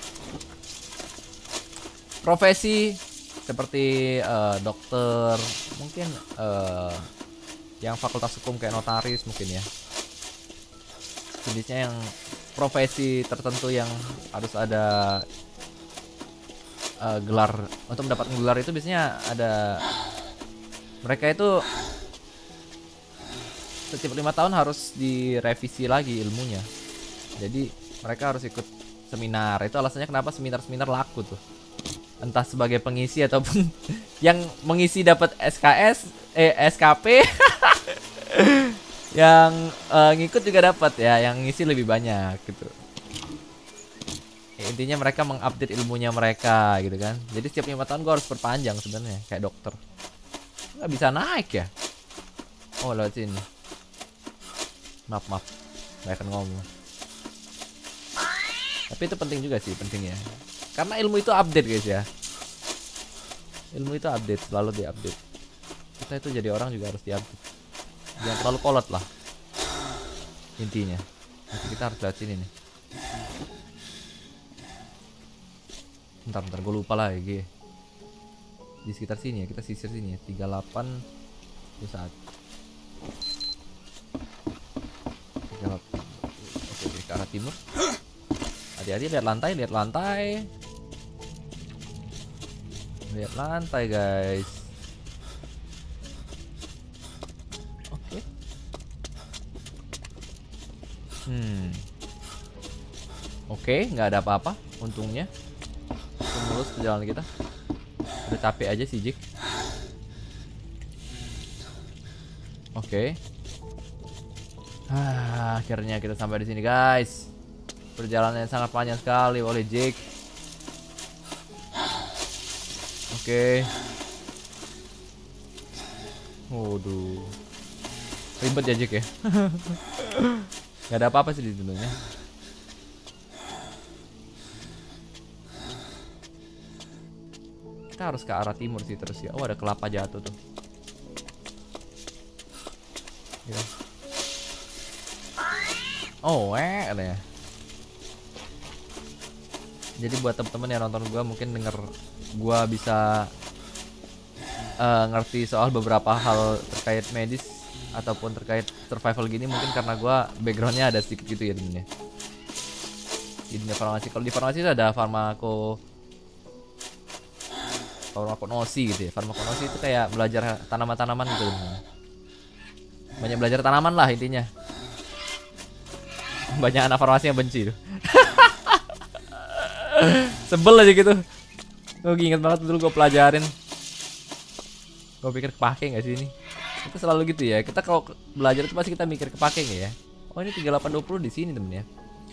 Profesi seperti dokter, mungkin yang fakultas hukum kayak notaris mungkin ya. Jenisnya yang profesi tertentu yang harus ada gelar. Untuk mendapatkan gelar itu biasanya ada, mereka itu setiap 5 tahun harus direvisi lagi ilmunya. Jadi mereka harus ikut seminar. Itu alasannya kenapa seminar-seminar laku tuh. Entah sebagai pengisi ataupun yang mengisi dapat SKP. Yang ngikut juga dapat ya, yang ngisi lebih banyak gitu. Intinya mereka mengupdate ilmunya mereka gitu kan. Jadi setiap 5 tahun gue harus perpanjang sebenarnya kayak dokter. Nggak bisa naik ya. Oh lewat sini. Maaf. Nggak akan ngomong. Tapi itu penting juga sih, penting ya. Karena ilmu itu update guys ya. Ilmu itu update, selalu diupdate. Kita itu jadi orang juga harus diupdate. Jangan terlalu kolot lah. Intinya. Nanti kita harus lihat sini nih. Bentar, gue lupa lagi. Di sekitar sini ya, kita sisir sini ya. 38 21. 38. Oke, ke arah timur. Hati-hati, lihat lantai. Lihat lantai guys. Oke. Oke, nggak ada apa-apa untungnya. Mulus perjalanan kita. Udah capek aja sih Jik. Oke. Akhirnya kita sampai di sini guys. Perjalanan yang sangat panjang sekali oleh Jake. Oke. Waduh. Ribet ya Jake ya. Gak ada apa-apa sih di dunia. Kita harus ke arah timur sih terus ya. Oh ada kelapa jatuh tuh. Ya. Oh katanya. Jadi buat temen-temen yang nonton gua mungkin denger gua bisa ngerti soal beberapa hal terkait medis ataupun terkait survival gini, mungkin karena gua backgroundnya ada sedikit gitu ya temennya. Di dunia farmasi, kalau di farmasi itu ada farmakonosi gitu ya. Farmakonosi itu kayak belajar tanaman-tanaman gitu temen. Banyak belajar tanaman lah intinya. Banyak anak farmasi yang benci tuh. Sebel aja gitu. Gue inget banget dulu gue pelajarin. Gue pikir kepake gak sih ini. Itu selalu gitu ya. Kita kalau belajar itu pasti kita mikir kepake gak ya. Oh ini 3820 di sini temen ya.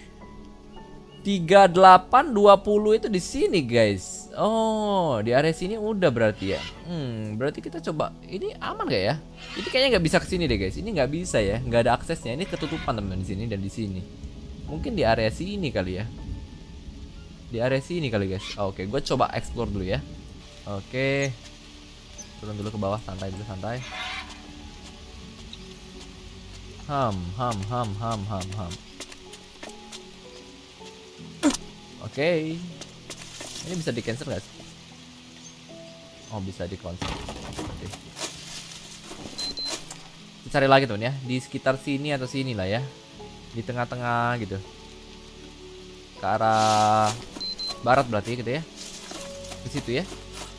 3820 itu di sini guys. Oh di area sini udah berarti ya. Berarti kita coba. Ini aman gak ya? Ini kayaknya nggak bisa kesini deh guys. Ini nggak bisa ya. Nggak ada aksesnya. Ini ketutupan temen di sini dan di sini. Mungkin di area sini kali ya. Di area sini kali guys. Oke, gue coba explore dulu ya. Oke. Turun dulu ke bawah, santai dulu, santai. Ham. Oke. Ini bisa di cancel guys. Oh, bisa di cancel. Oke. Kita cari lagi teman ya, di sekitar sini atau sini lah ya. Di tengah-tengah gitu. Ke arah barat berarti gitu ya. Ke situ ya.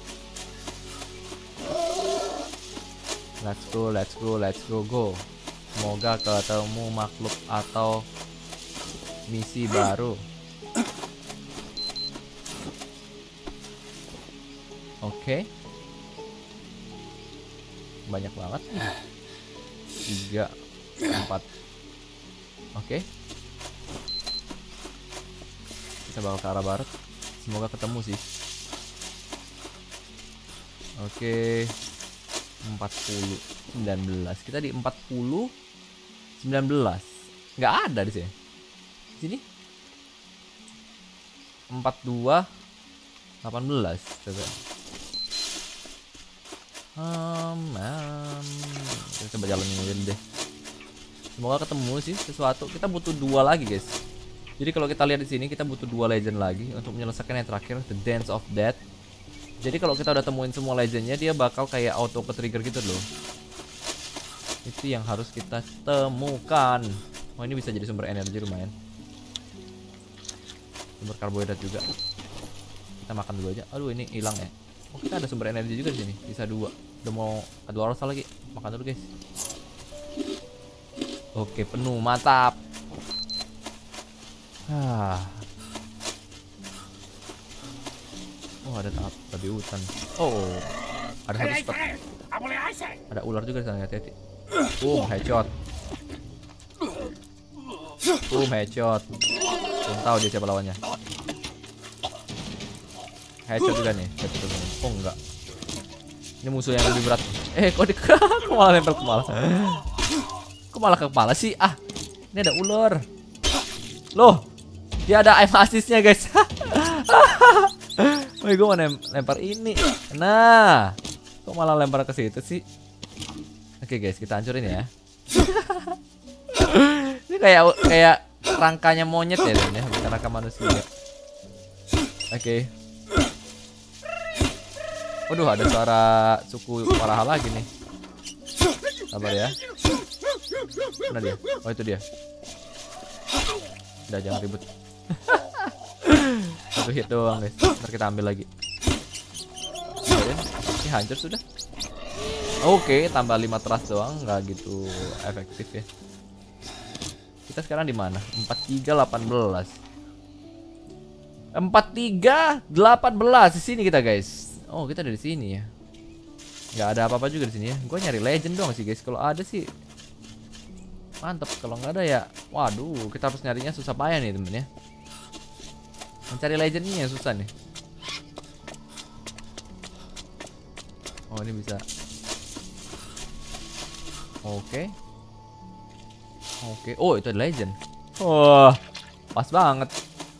Let's go. Semoga ketemu makhluk atau misi baru. Oke. Banyak banget. 3, 4. Oke. Kita bakal ke arah barat. Semoga ketemu sih. Oke. 40, 19. Kita di 40, 19. Nggak ada di sini. Sini. 42, 18. Coba. Kita coba jalanin aja deh. Semoga ketemu sih sesuatu. Kita butuh 2 lagi guys. Jadi kalau kita lihat di sini kita butuh 2 legend lagi untuk menyelesaikan yang terakhir, The Dance of Death. Jadi kalau kita udah temuin semua legendnya, dia bakal kayak auto ke trigger gitu loh. Itu yang harus kita temukan. Oh, ini bisa jadi sumber energi lumayan. Sumber karbohidrat juga. Kita makan dulu aja. Aduh, ini hilang ya. Oh, kita ada sumber energi juga di sini. Bisa 2. Udah mau ada rasa lagi. Makan dulu guys. Oke, penuh, mantap. Oh, ada tabi hutan. Oh, ada satu spot. Ada ular juga di sana, hati-hati. Headshot. Headshot. Belum tahu dia siapa lawannya. Headshot juga nih. Oh, enggak. Ini musuh yang lebih berat. Kok malah lempar ke kepala? Kok malah ke kepala sih? Ah, ini ada ular. Loh, dia ada aim assist-nya guys. Woi, gue mau lempar ini. Nah, kok malah lempar ke situ sih? Oke guys, kita hancurin ya. Ini kayak rangkanya monyet ya, dan ya, bukan rangka manusia. Oke. Waduh, ada suara suku Waraha lagi nih. Sabar ya. Mana dia? Oh, itu dia. Udah, jangan ribut. Satu hit doang guys. Ntar kita ambil lagi. Ini hancur sudah. Oke, tambah 5 trust doang, nggak gitu efektif ya. Kita sekarang di mana? 43, 18. 43, 18 di sini kita guys. Oh, kita ada di sini ya. Nggak ada apa-apa juga di sini ya. Gue nyari legend doang sih guys. Kalau ada sih mantep. Kalau nggak ada ya, waduh, kita harus nyarinya susah payah nih temen ya. Mencari legend ini yang susah nih. Oh, ini bisa. Oke. Oh, itu ada legend. Wah, pas banget.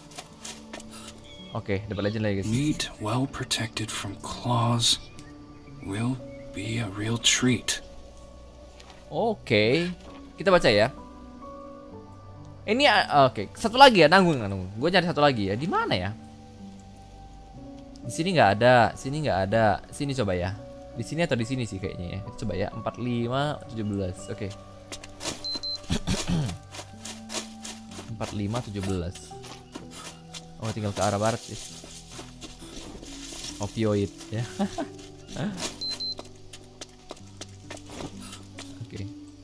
Oke, dapat legend lagi guys. Meat well protected from claws will be a real treat. Oke, kita baca ya. Ini oke, satu lagi ya, nanggung. Gue cari satu lagi ya. Di mana ya? Di sini nggak ada, sini nggak ada. Sini coba ya. Di sini atau di sini sih kayaknya ya. Coba ya, 45, 17. Oke. 45, 17. Oh, tinggal ke arah barat sih. Opioid ya. Oke.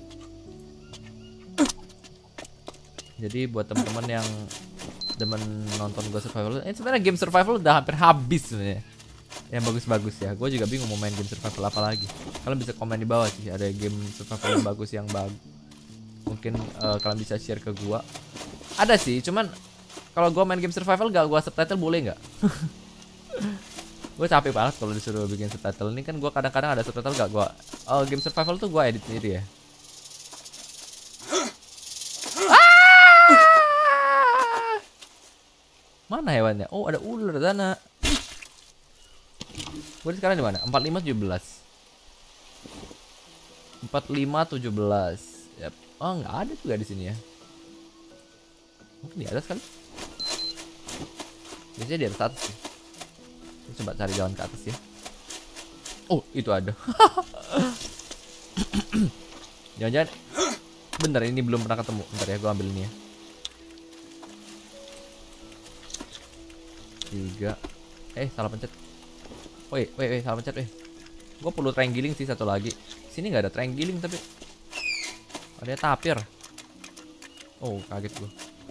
Jadi buat teman-teman yang demen nonton gue survival, sebenarnya game survival udah hampir habis sebenarnya. Yang bagus-bagus ya. Gue juga bingung mau main game survival apa lagi. Kalian bisa komen di bawah sih, ada game survival yang bagus mungkin kalian bisa share ke gue. Ada sih, cuman kalau gue main game survival gak gue subtitle boleh nggak? Gue capek banget kalau disuruh bikin subtitle. Ini kan gue kadang-kadang ada subtitle gak gue. Game survival tuh gue edit sendiri ya. Mana hewannya? Oh, ada ular sana. Gue sekarang di mana? 45, 17. 45 17. Yap. Oh, nggak ada juga di sini ya. Mungkin di atas kali. Biasanya di atas sih. Coba cari jalan ke atas ya. Oh, itu ada. Jangan-jangan bentar, ini belum pernah ketemu. Bentar ya, gue ambil ini ya. 3. Salah pencet. Woi, salah pencet, Gue perlu triangling sih satu lagi. Sini nggak ada triangling tapi ada tapir. Oh, kaget gue.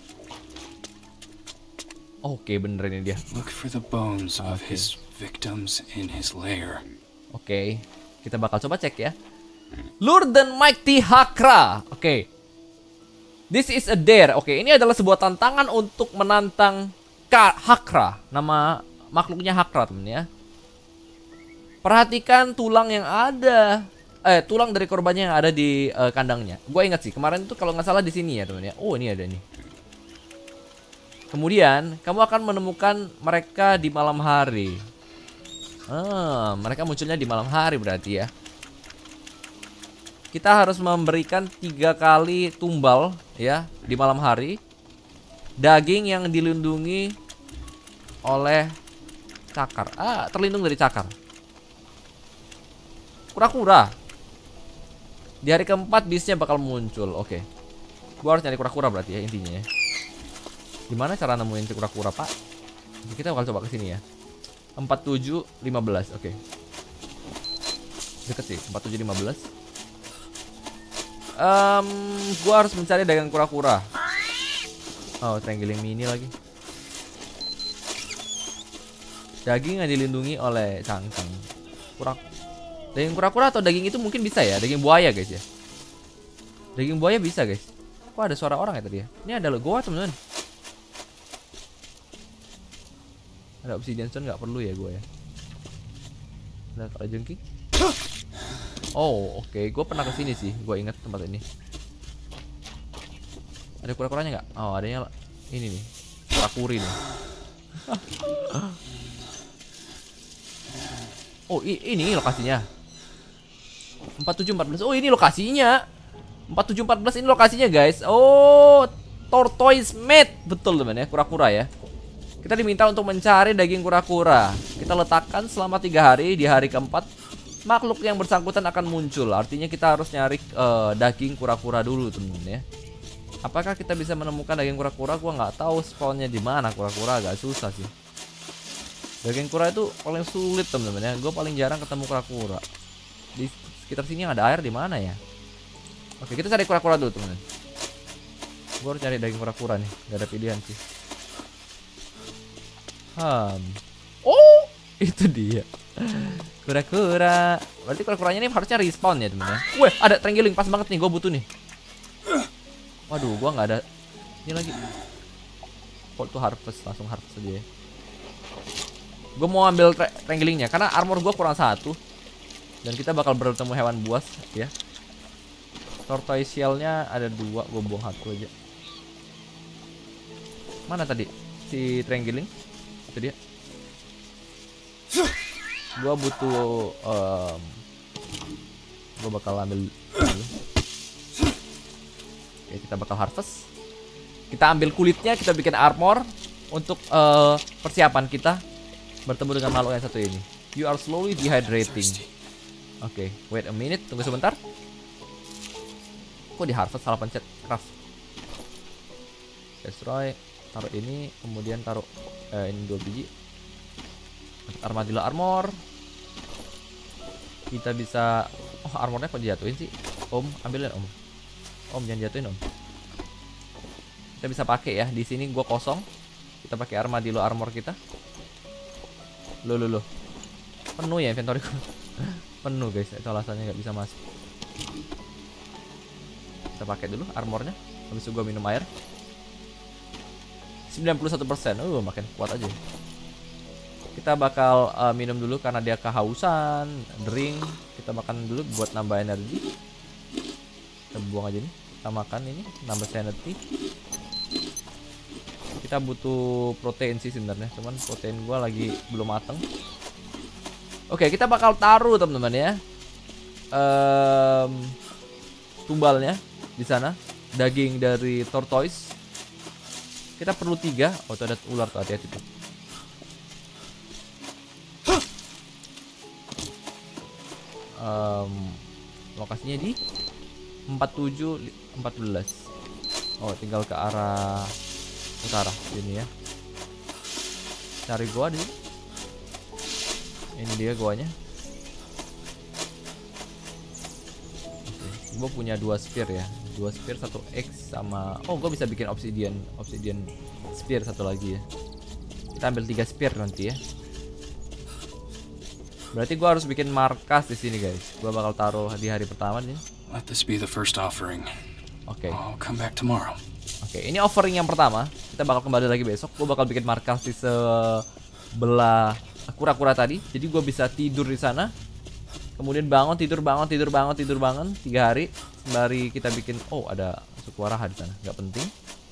Oke, bener ini dia. Look for the bones of his victims in his lair. Oke, kita bakal coba cek ya. Lord and Mighty Hakra. Oke. This is a dare. Oke, ini adalah sebuah tantangan untuk menantang Hakra. Nama makhluknya Hakra, temen ya. Perhatikan tulang yang ada. Tulang dari korbannya yang ada di kandangnya. Gue ingat sih, kemarin itu kalau nggak salah di sini ya, temen ya. Oh, ini ada nih. Kemudian, kamu akan menemukan mereka di malam hari. Mereka munculnya di malam hari berarti ya. Kita harus memberikan 3 kali tumbal ya di malam hari. Daging yang dilindungi oleh cakar. Terlindung dari cakar. Kura-kura. Di hari keempat bisnya bakal muncul. Oke. Gua harus nyari kura-kura berarti ya intinya ya. Gimana cara nemuin kura-kura, Pak? Kita bakal coba ke sini ya. 47 15. Oke. Deket sih, 47 15. Gua harus mencari dagang kura-kura. Oh, triangling mini lagi. Daging yang dilindungi oleh cangkang. Daging kura-kura atau daging itu mungkin bisa ya. Daging buaya guys ya. Daging buaya bisa guys. Kok ada suara orang ya tadi ya? Ini ada goa teman-teman. Ada obsidian stone nggak perlu ya gue ya. Ada kalau jengking. Oh oke. Gue pernah kesini sih. Gue ingat tempat ini. Ada kura-kuranya nggak? Oh adanya ini nih. Kura-kuri nih. Oh ini lokasinya. 4714. Oh ini lokasinya. 4714 ini lokasinya guys. Oh tortoise meat. Betul teman ya. Kura-kura ya. Kita diminta untuk mencari daging kura-kura. Kita letakkan selama 3 hari. Di hari keempat makhluk yang bersangkutan akan muncul. Artinya kita harus nyari daging kura-kura dulu temen ya. Apakah kita bisa menemukan daging kura-kura? Gua nggak tahu spawnnya di mana. Kura-kura agak susah sih. Daging kura itu paling sulit temen-temen ya. Gue paling jarang ketemu kura-kura. Di sekitar sini yang ada air di mana ya? Oke kita cari kura-kura dulu temen. Gue harus cari daging kura-kura nih. Gak ada pilihan sih. Oh itu dia kura-kura. Berarti kura-kuranya ini harusnya respawn ya temen ya. Wih ada triangling pas banget nih. Gue butuh nih. Waduh gue nggak ada. Ini lagi. Kok tuh harvest. Langsung harvest aja ya. Gue mau ambil trianglingnya karena armor gue kurang 1. Dan kita bakal bertemu hewan buas ya. Tortoise shell-nya ada 2. Gue buang 1 aja. Mana tadi si triangling? Itu dia. Gue butuh gue bakal ambil dulu. Oke, kita bakal harvest. Kita ambil kulitnya, kita bikin armor untuk persiapan kita bertemu dengan makhluk yang satu ini. You are slowly dehydrating. Oke, wait a minute, tunggu sebentar. Kok di harvest salah pencet craft. Destroy, taruh ini, kemudian taruh ini 2 biji. Armadillo armor. Kita bisa armornya kok dijatuhin sih? Om, ambilin Om. Om jangan jatuhin Om. Kita bisa pakai ya. Di sini gua kosong. Kita pakai armadillo armor kita. Loh. Penuh ya inventory. Penuh guys, itu alasannya nggak bisa masuk. Kita pakai dulu armornya. Habis itu gua minum air. 91%. Makin kuat aja. Kita bakal minum dulu karena dia kehausan. Drink. Kita makan dulu buat nambah energi. Kita buang aja nih. Kita makan ini nambah sanity. Kita butuh protein sih sebenarnya. Cuman protein gua lagi belum mateng. Oke, kita bakal taruh teman-teman ya. tumbalnya di sana. Daging dari tortoise. Kita perlu 3. Oh, tuh ada ular tuh, hati-hati tuh. Lokasinya di 4714. Oh, tinggal ke arah utara sini ya. Cari gua di sini. Ini dia guanya. Gue punya 2 spear ya, 2 spear, 1 X sama, oh gue bisa bikin obsidian spear 1 lagi ya. Kita ambil 3 spear nanti ya. Berarti gue harus bikin markas di sini guys. Gue bakal taruh di hari pertama nih. Let this be the first offering. Oke. I'll come back tomorrow. Oke, ini offering yang pertama. Kita bakal kembali lagi besok. Gue bakal bikin markas di sebelah kura-kura tadi. Jadi gue bisa tidur di sana. Kemudian bangun, tidur, bangun, 3 hari. Sembari kita bikin, oh ada suku araha di sana, nggak penting.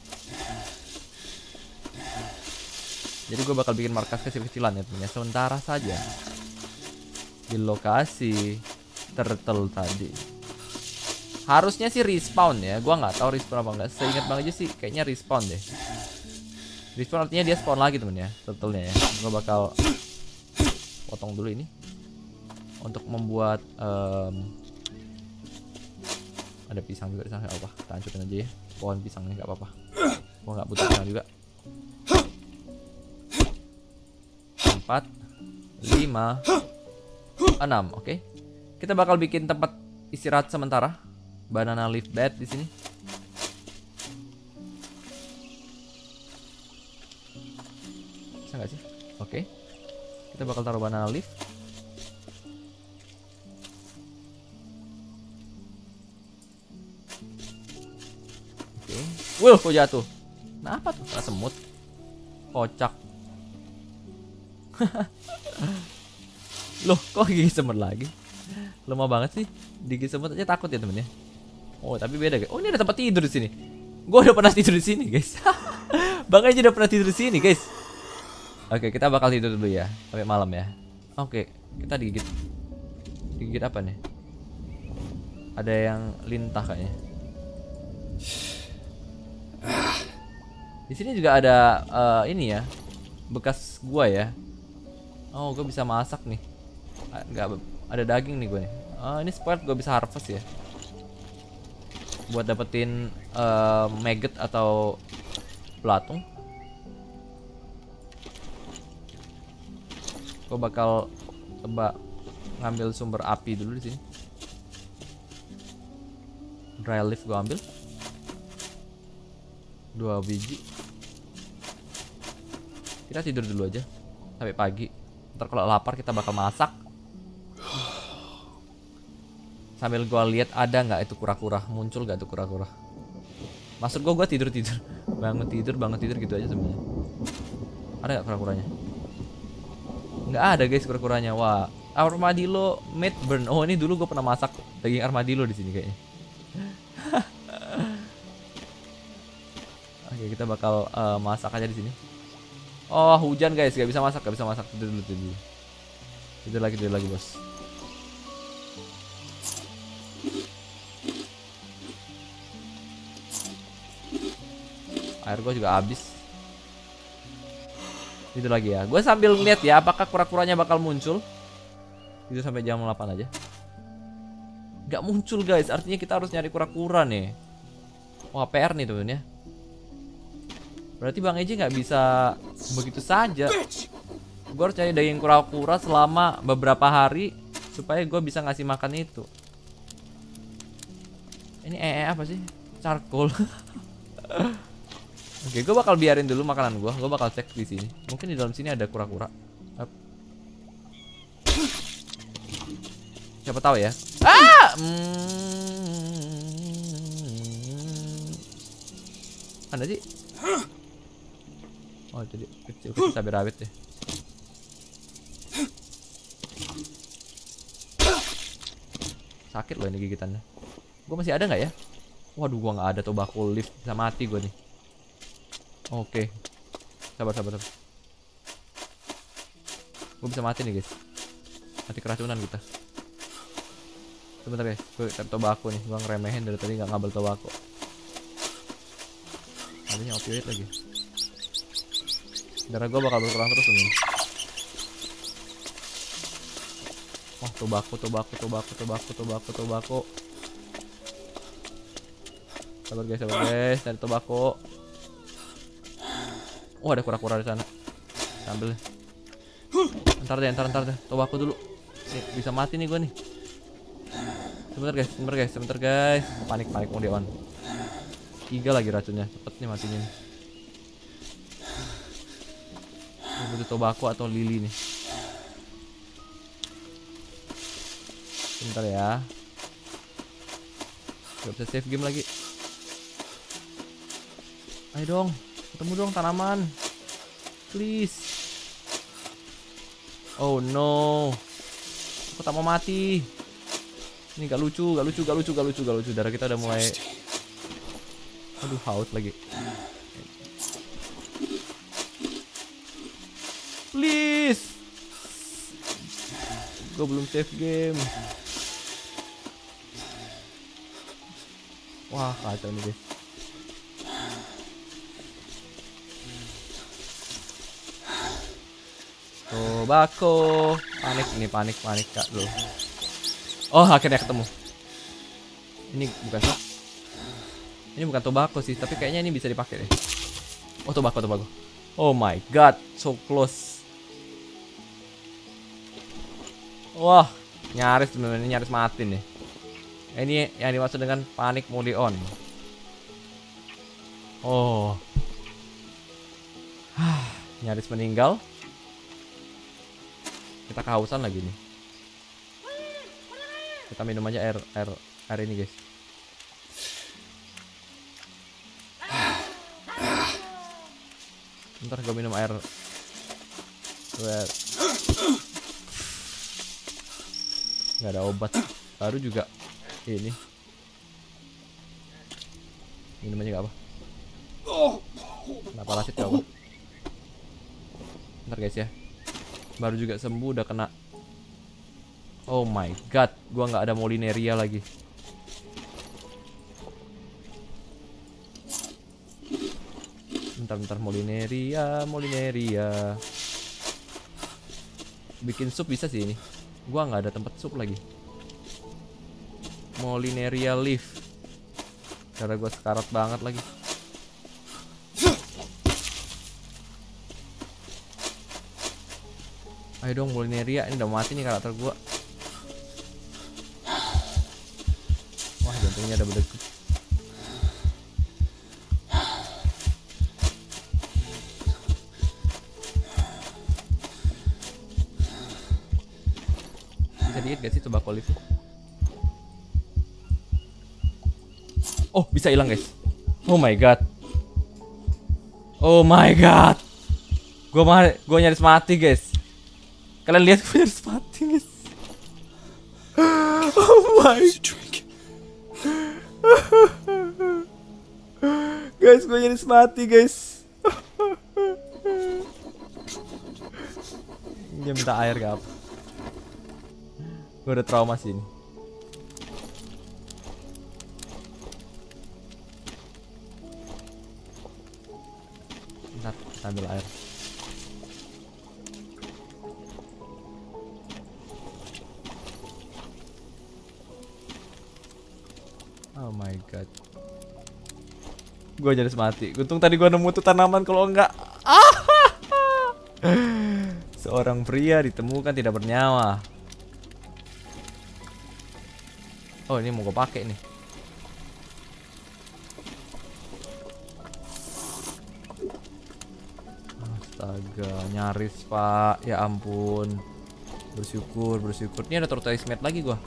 Jadi gue bakal bikin markas kecil-kecilan ya temennya, sementara saja di lokasi turtle tadi. Harusnya sih respawn ya, gue nggak tahu respawn apa enggak. Seingat bang aja sih, kayaknya respawn deh. Respawn artinya dia spawn lagi temen ya, turtle-nya ya. Gue bakal potong dulu ini untuk membuat ada pisang juga di sana, nggak apa, kita hancurin aja ya pohon pisangnya, nggak apa-apa. Gua nggak butuh pisang juga. 4, 5, 6, oke. Kita bakal bikin tempat istirahat sementara, banana leaf bed di sini. Bisa nggak sih? Oke. Kita bakal taruh banana leaf. Wih, kok jatuh? Kenapa tuh? Kena semut. Kocak. Loh, kok gigi semut lagi? Lemah banget sih. Gigi semut aja takut ya temennya. Oh, tapi beda guys. Oh, ini ada tempat tidur di sini. Gue udah pernah tidur di sini, guys. Bang aja udah pernah tidur di sini, guys. Oke, kita bakal tidur dulu ya sampai malam ya. Oke, kita digigit. Digigit apa nih? Ada yang lintah kayaknya. Di sini juga ada ini ya, bekas gua ya. Oh, gua bisa masak nih. Nggak ada daging nih gua nih. Ini spoiled, gua bisa harvest ya. Buat dapetin maggot atau belatung. Gua bakal coba ngambil sumber api dulu di sini. Dry leaf gua ambil 2 biji. Kita tidur dulu aja sampai pagi. Ntar kalau lapar kita bakal masak. Sambil gua lihat ada nggak itu kura-kura, muncul nggak itu kura-kura. Maksud gua tidur bangun tidur gitu aja sebenarnya. Ada nggak kura-kuranya? Nggak ada guys kura-kuranya. Wah, armadillo meat burn. Oh, ini dulu gua pernah masak daging armadillo di sini kayaknya. Oke, kita bakal masak aja di sini. Oh, hujan guys, gak bisa masak. Tidur dulu. Tidur lagi bos. Air gue juga habis. Tidur lagi ya. Gue sambil ngeliat ya, apakah kura-kuranya bakal muncul. Tidur sampai jam 8 aja. Gak muncul guys, artinya kita harus nyari kura-kura nih. Wah, PR nih temen ya. Berarti Bang Eji nggak bisa begitu saja. Gue harus cari daging kura-kura selama beberapa hari supaya gue bisa ngasih makan itu. Ini apa sih? Charcoal. Oke, gue bakal biarin dulu makanan gue. Gue bakal cek di sini. Mungkin di dalam sini ada kura-kura. Siapa tahu ya. Mana sih? Oh, jadi kecil cabai rawit deh. Sakit loh ini gigitannya. Gue masih ada nggak ya? Waduh, gua nggak ada tobacco leaf, bisa mati gue nih. Oke, sabar. Gue bisa mati nih guys. Mati keracunan kita. Sebentar guys, gue cari tobacco nih. Gue ngeremehin dari tadi nggak ngambil tobacco. Adanya opioid lagi. Darah gue bakal berkurang terus nih. Wah, tobacco. Sabar guys, cari tobacco. Oh, ada kura-kura di sana. Ambil. Ntar deh, tobacco dulu. Nih, bisa mati nih gue nih. Sebentar guys. Panik mau di on. 3 lagi racunnya. Cepet nih matinya nih. Ini butuh tobacco atau lili nih. Sebentar ya. Gak bisa save game lagi. Ayo dong, ketemu dong tanaman. Please. Oh no. Aku tak mau mati. Ini gak lucu. Darah kita udah mulai. Aduh, haus lagi. Please. Gue belum save game. Wah, kacau nih guys. Tobacco. Panik kak lo. Oh, akhirnya ketemu. Ini bukan sih. Ini bukan tobacco sih, tapi kayaknya ini bisa dipakai deh. Oh, tobacco. Oh my god, so close. Wah, nyaris mati nih. Ini yang dimaksud dengan panik mode on. Oh. Nyaris meninggal. Kita kehausan lagi nih. Kita minum aja air ini guys. Ntar gue minum air. Nggak ada obat. Baru juga ini. Minum aja gak apa. Kenapa lasit gak apa. Ntar guys ya. Baru juga sembuh udah kena. Oh my god, gua nggak ada Molineria lagi. Bentar Molineria. Bikin sup bisa sih ini. Gua nggak ada tempat sup lagi. Molineria leaf. Karena gua sekarat banget lagi. Ayo dong Molineria, ini udah mati nih karakter gua. Wah, jantungnya udah berdegup. Bisa diet gak sih tobacco leaf? Oh, bisa hilang guys. Oh my god. Gua nyaris mati guys. Kalian lihat gue harus mati guys. Oh my. Guys, gue nyaris mati guys. Dia minta air gak apa. Gue udah trauma sih ini. Bentar, kita ambil air. Oh my god. Gue jadi mati. Untung tadi gue nemu tuh tanaman, kalau enggak. Seorang pria ditemukan tidak bernyawa. Oh, ini mau gue pakai nih. Astaga, nyaris pak. Ya ampun. Bersyukur. Ini ada tortoise meat lagi gue.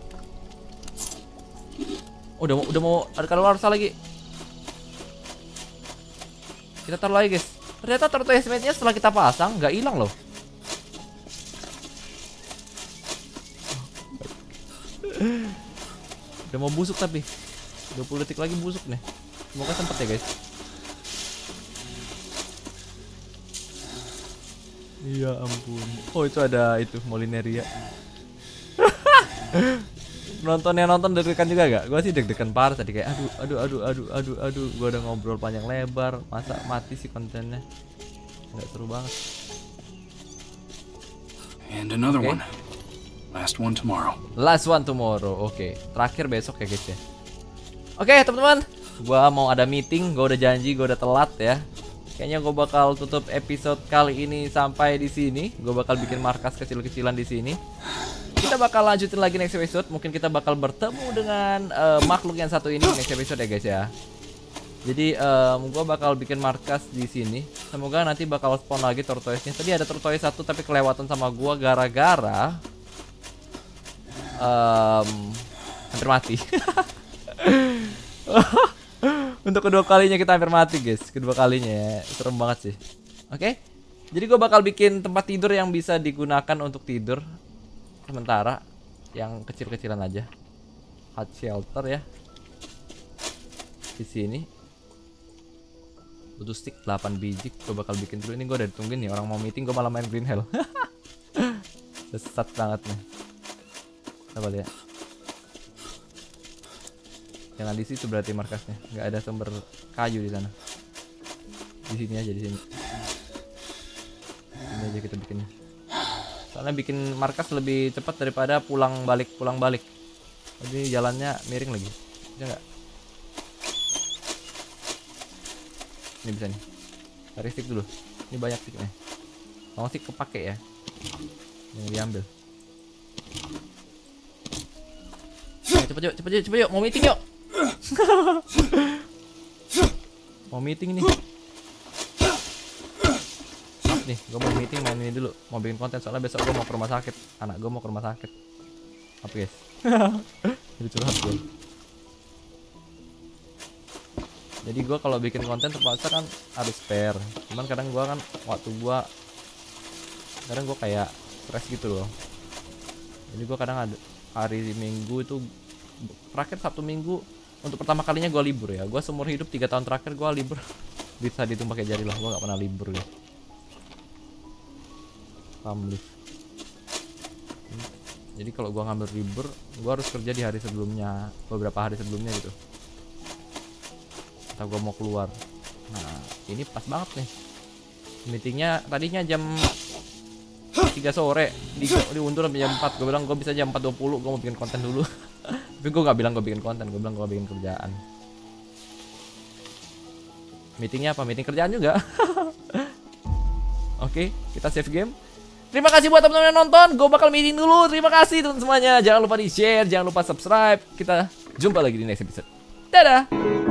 Udah mau ada kadaluarsa lagi. Kita taruh lagi guys. Ternyata tortoise meat-nya setelah kita pasang nggak hilang loh. Udah mau busuk tapi 20 detik lagi busuk nih. Semoga sempet ya guys. Iya ampun. Oh, itu ada itu Molineria. Nontonnya nonton deg-degan juga gak? Gue sih deg-degan parah tadi kayak aduh. Gue udah ngobrol panjang lebar, masa mati sih kontennya? Nggak seru banget. And another one. Last one tomorrow. Last one tomorrow. Oke, terakhir besok ya guys ya. Oke teman-teman, gue mau ada meeting. Gue udah janji, gue udah telat ya. Kayaknya gue bakal tutup episode kali ini sampai di sini. Gue bakal bikin markas kecil-kecilan di sini. Kita bakal lanjutin lagi next episode. Mungkin kita bakal bertemu dengan makhluk yang satu ini next episode ya guys ya. Jadi gue bakal bikin markas di sini. Semoga nanti bakal spawn lagi tortoise-nya. Tadi ada tortoise satu tapi kelewatan sama gue gara-gara hampir mati. Untuk kedua kalinya kita hampir mati guys. Kedua kalinya ya. Serem banget sih. Oke. Jadi gue bakal bikin tempat tidur yang bisa digunakan untuk tidur sementara, yang kecil-kecilan aja. Hot shelter ya. Di sini. Butuh stick 8 biji. Gue bakal bikin dulu. Ini gue udah ditungguin nih. Orang mau meeting gue malah main Green Hell. Sesat banget nih. Coba lihat. Jangan di situ berarti markasnya. Nggak ada sumber kayu di sana. Di sini aja, di sini. Ini aja kita bikinnya. Soalnya bikin markas lebih cepat daripada pulang balik. Jadi jalannya miring lagi. Bisa nggak? Ini bisa nih. Cari stick dulu. Ini banyak sticknya. Mau stick kepake ya. Yang diambil. Cepet yuk. Mau meeting yuk. Mau meeting nih. Nih, gue mau meeting, main ini dulu. Mau bikin konten soalnya besok gue mau ke rumah sakit. Anak gue mau ke rumah sakit. Apa guys? Jadi curhat gue. Jadi gue kalau bikin konten terpaksa kan harus spare. Cuman kadang gue kan kadang gue kayak stres gitu loh. Jadi gue kadang ada hari Minggu itu terakhir Sabtu Minggu untuk pertama kalinya gue libur ya. Gue seumur hidup 3 tahun terakhir gue libur. Bisa dihitung pakai jari lah. Gue nggak pernah libur ya. Jadi kalau gua ngambil libur, gua harus kerja di hari sebelumnya, beberapa hari sebelumnya gitu. Atau gua mau keluar. Nah, ini pas banget nih. Meetingnya tadinya jam 3 sore, diundur sampai jam 4. Gua bilang gua bisa jam 4.20, gua mau bikin konten dulu. Tapi gua nggak bilang gua bikin konten, gua bilang gua bikin kerjaan. Meetingnya apa? Meeting kerjaan juga. Oke, kita save game. Terima kasih buat teman-teman yang nonton. Gue bakal meeting dulu. Terima kasih teman semuanya. Jangan lupa di share, jangan lupa subscribe. Kita jumpa lagi di next episode. Dadah.